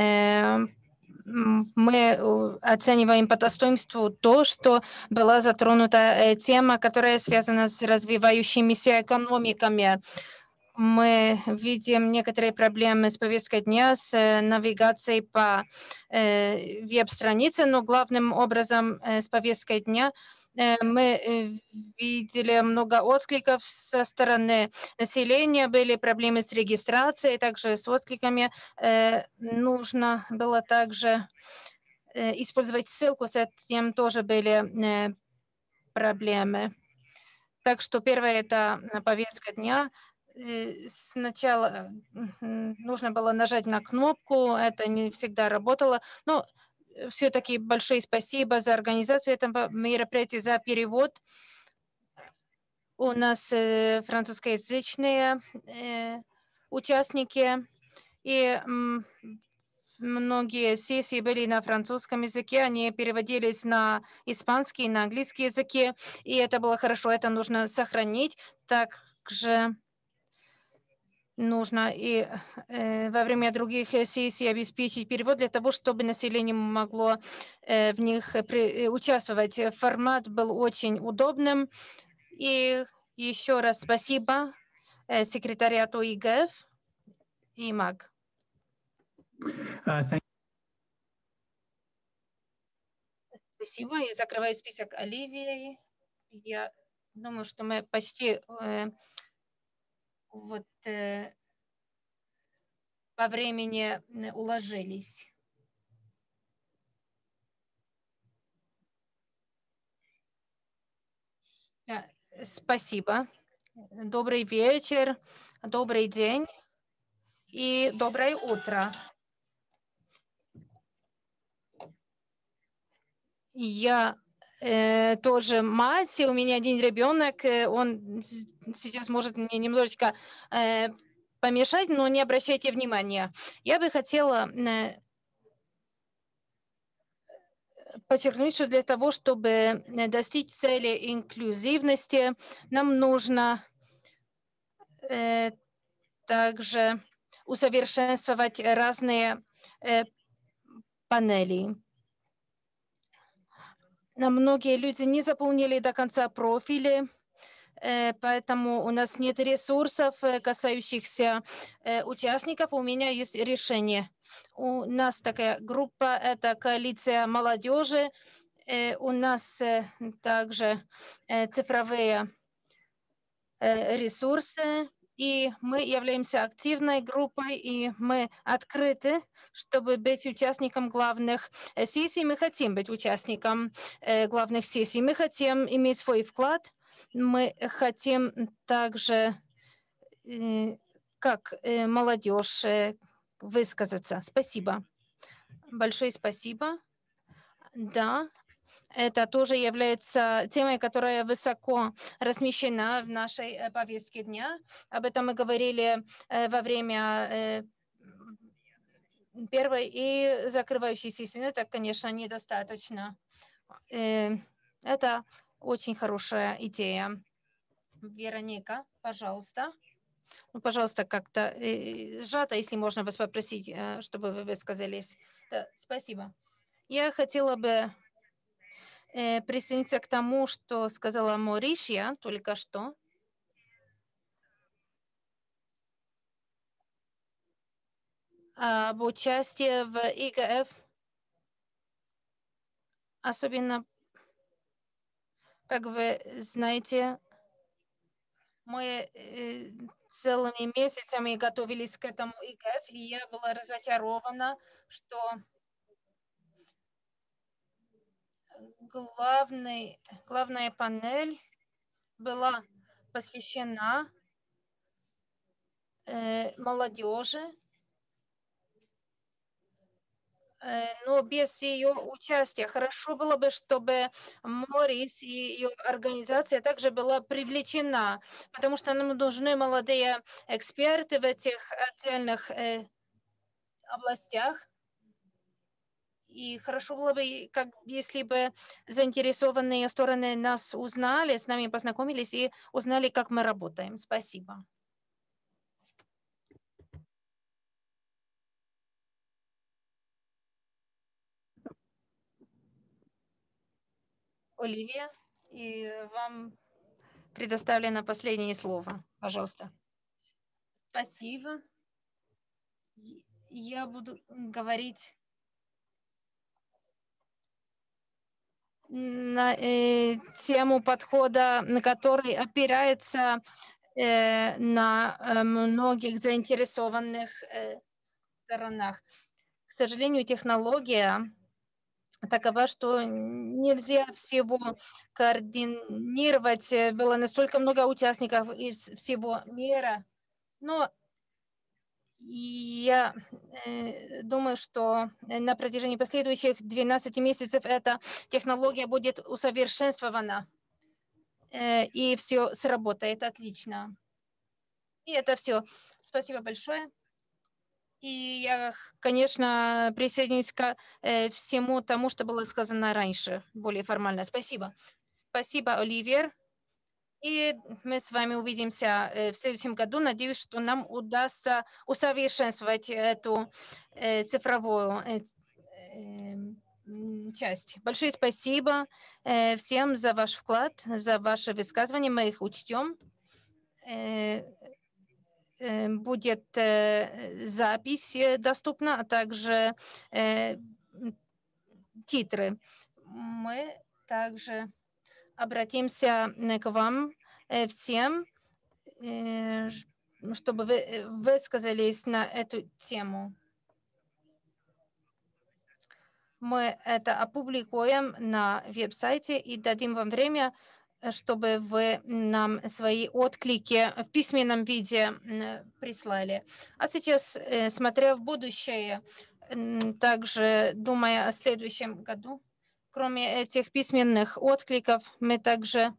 мы оцениваем по достоинству то, что была затронута тема, которая связана с развивающимися экономиками. Мы видим некоторые проблемы с повесткой дня, с навигацией по веб-странице, но главным образом с повесткой дня мы видели много откликов со стороны населения, были проблемы с регистрацией, также с откликами. Нужно было также использовать ссылку, с этим тоже были проблемы. Так что первое — это повестка дня. Сначала нужно было нажать на кнопку, это не всегда работало, но все-таки большое спасибо за организацию этого мероприятия, за перевод. У нас э, французскоязычные э, участники, и м, многие сессии были на французском языке, они переводились на испанский, на английский языки, и это было хорошо, это нужно сохранить. Также нужно и э, во время других сессий обеспечить перевод для того, чтобы население могло э, в них при, участвовать. Формат был очень удобным. И еще раз спасибо э, секретариату ИГФ и МАГ. Uh, Спасибо. Я закрываю список Оливии. Я думаю, что мы почти э, вот э, по времени уложились. Спасибо. Добрый вечер, добрый день и доброе утро. Я э, тоже мать, у меня один ребенок, он сейчас может мне немножечко э, помешать, но не обращайте внимания. Я бы хотела э, подчеркнуть, что для того, чтобы достичь цели инклюзивности, нам нужно э, также усовершенствовать разные э, панели. Многие люди не заполнили до конца профили, поэтому у нас нет ресурсов, касающихся участников. У меня есть решение. У нас такая группа, это коалиция молодежи. У нас также цифровые ресурсы, и мы являемся активной группой, и мы открыты, чтобы быть участником главных сессий. Мы хотим быть участником главных сессий. Мы хотим иметь свой вклад. Мы хотим также, как молодежь, высказаться. Спасибо. Большое спасибо. Да. Это тоже является темой, которая высоко размещена в нашей повестке дня. Об этом мы говорили во время первой и закрывающей сессии. Это, конечно, недостаточно. Это очень хорошая идея. Вероника, пожалуйста. Ну, пожалуйста, как-то сжато, если можно вас попросить, чтобы вы высказались. Да, спасибо. Я хотела бы присоединиться к тому, что сказала Моришья только что. Об участии в ИГФ, особенно, как вы знаете, мы целыми месяцами готовились к этому ИГФ, и я была разочарована, что главный, главная панель была посвящена э, молодежи, э, но без ее участия. Хорошо было бы, чтобы Морис и ее организация также была привлечена, потому что нам нужны молодые эксперты в этих отдельных э, областях. И хорошо было бы, как, если бы заинтересованные стороны нас узнали, с нами познакомились и узнали, как мы работаем. Спасибо. Оливия, и вам предоставлено последнее слово. Пожалуйста. Спасибо. Я буду говорить на э, тему подхода, на который опирается э, на э, многих заинтересованных э, сторонах. К сожалению, технология такова, что нельзя всего координировать. Было настолько много участников из всего мира. Но я э, думаю, что на протяжении последующих двенадцати месяцев эта технология будет усовершенствована, э, и все сработает отлично. И это все. Спасибо большое. И я, конечно, присоединюсь к э, всему тому, что было сказано раньше, более формально. Спасибо. Спасибо, Оливер. И мы с вами увидимся э, в следующем году. Надеюсь, что нам удастся усовершенствовать эту э, цифровую э, э, часть. Большое спасибо э, всем за ваш вклад, за ваши высказывания. Мы их учтем. Э, будет запись доступна, а также титры. Мы также обратимся к вам всем, чтобы вы высказались на эту тему. Мы это опубликуем на веб-сайте и дадим вам время, чтобы вы нам свои отклики в письменном виде прислали. А сейчас, смотря в будущее, также думая о следующем году, кроме этих письменных откликов, мы также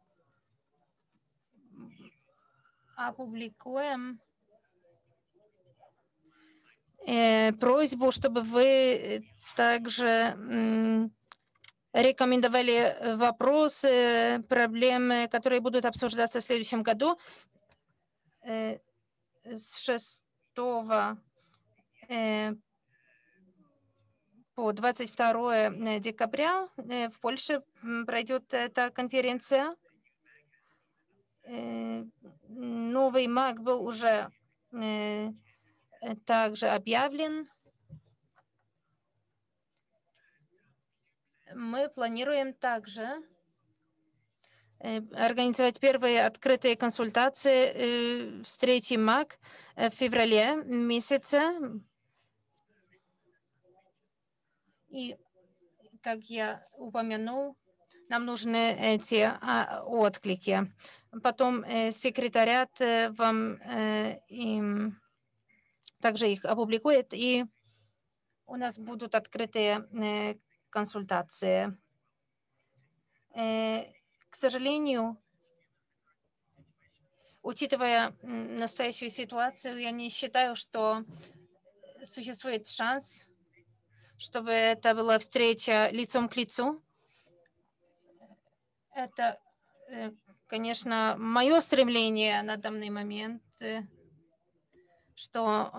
опубликуем просьбу, чтобы вы также рекомендовали вопросы, проблемы, которые будут обсуждаться в следующем году. С шестого по двадцать второе декабря в Польше пройдет эта конференция. Новый МАК был уже также объявлен. Мы планируем также организовать первые открытые консультации, встречи МАК в феврале месяце. И, как я упомянул, нам нужны эти отклики. Потом секретариат вам им также их опубликует, и у нас будут открытые консультации. К сожалению, учитывая настоящую ситуацию, я не считаю, что существует шанс, чтобы это была встреча лицом к лицу. Это, конечно, мое стремление на данный момент, что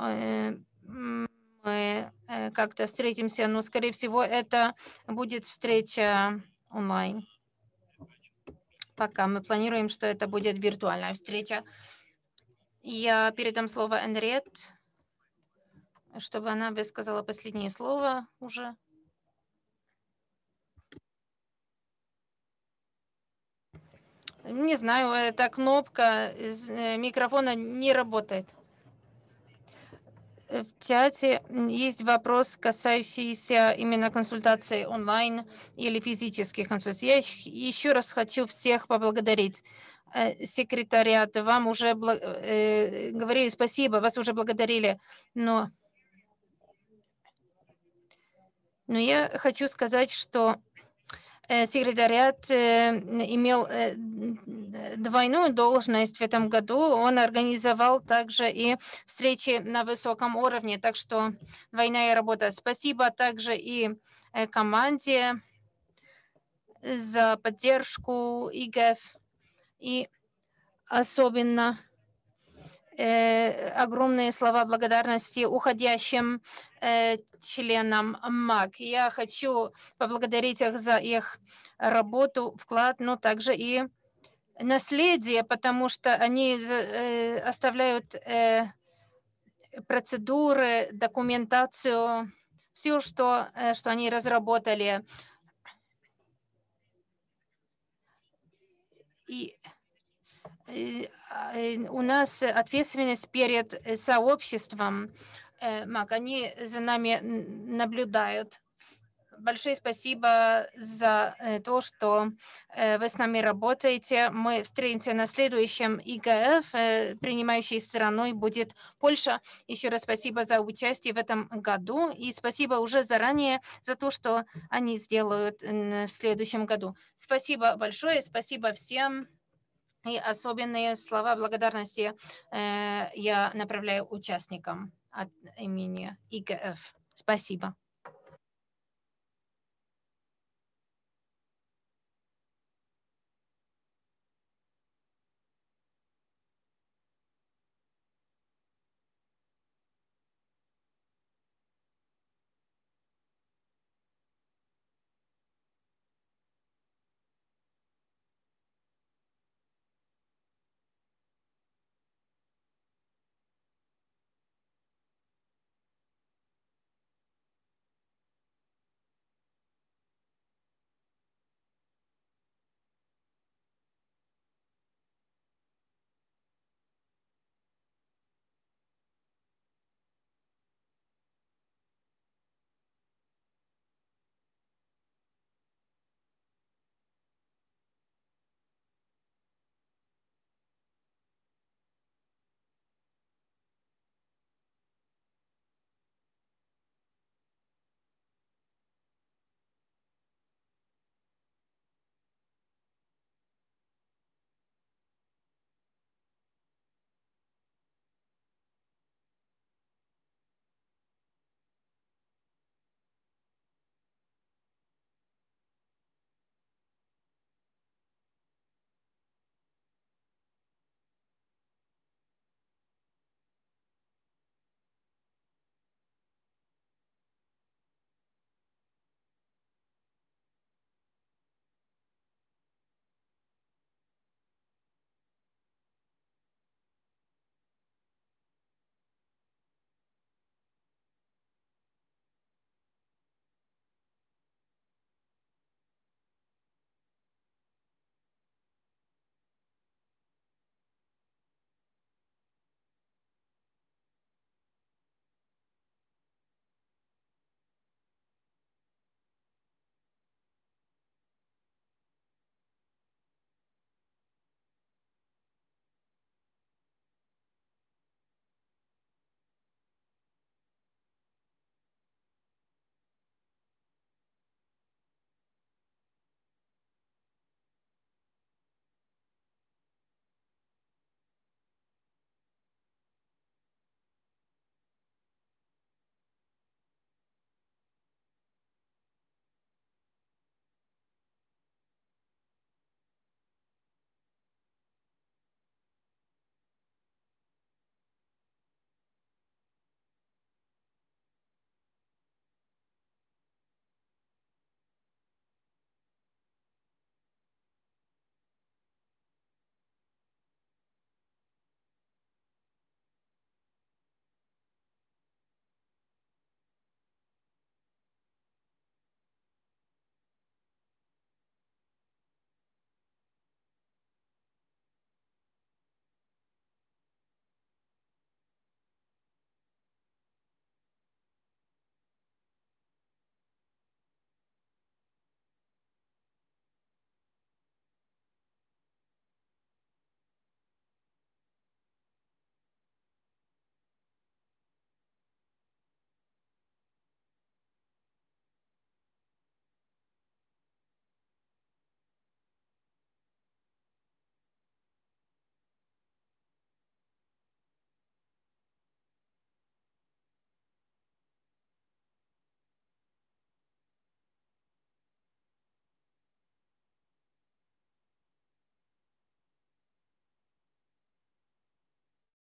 мы как-то встретимся, но, скорее всего, это будет встреча онлайн. Пока мы планируем, что это будет виртуальная встреча. Я передам слово Энрет, чтобы она высказала последнее слово уже. Не знаю, эта кнопка микрофона не работает. В чате есть вопрос, касающийся именно консультаций онлайн или физических консультаций. Я еще раз хочу всех поблагодарить. Секретариат, вам уже бл... э, говорили спасибо, вас уже благодарили, но... но я хочу сказать, что секретариат имел двойную должность в этом году. Он организовал также и встречи на высоком уровне, так что двойная работа. Спасибо также и команде за поддержку И Г Ф и особенно огромные слова благодарности уходящим членам МАК. Я хочу поблагодарить их за их работу, вклад, но также и наследие, потому что они оставляют процедуры, документацию, все, что, что они разработали. И у нас ответственность перед сообществом МАК. Они за нами наблюдают. Большое спасибо за то, что вы с нами работаете. Мы встретимся на следующем И Г Ф. Принимающей стороной будет Польша. Еще раз спасибо за участие в этом году. И спасибо уже заранее за то, что они сделают в следующем году. Спасибо большое. Спасибо всем. И особенные слова благодарности э, я направляю участникам от имени И Г Ф. Спасибо.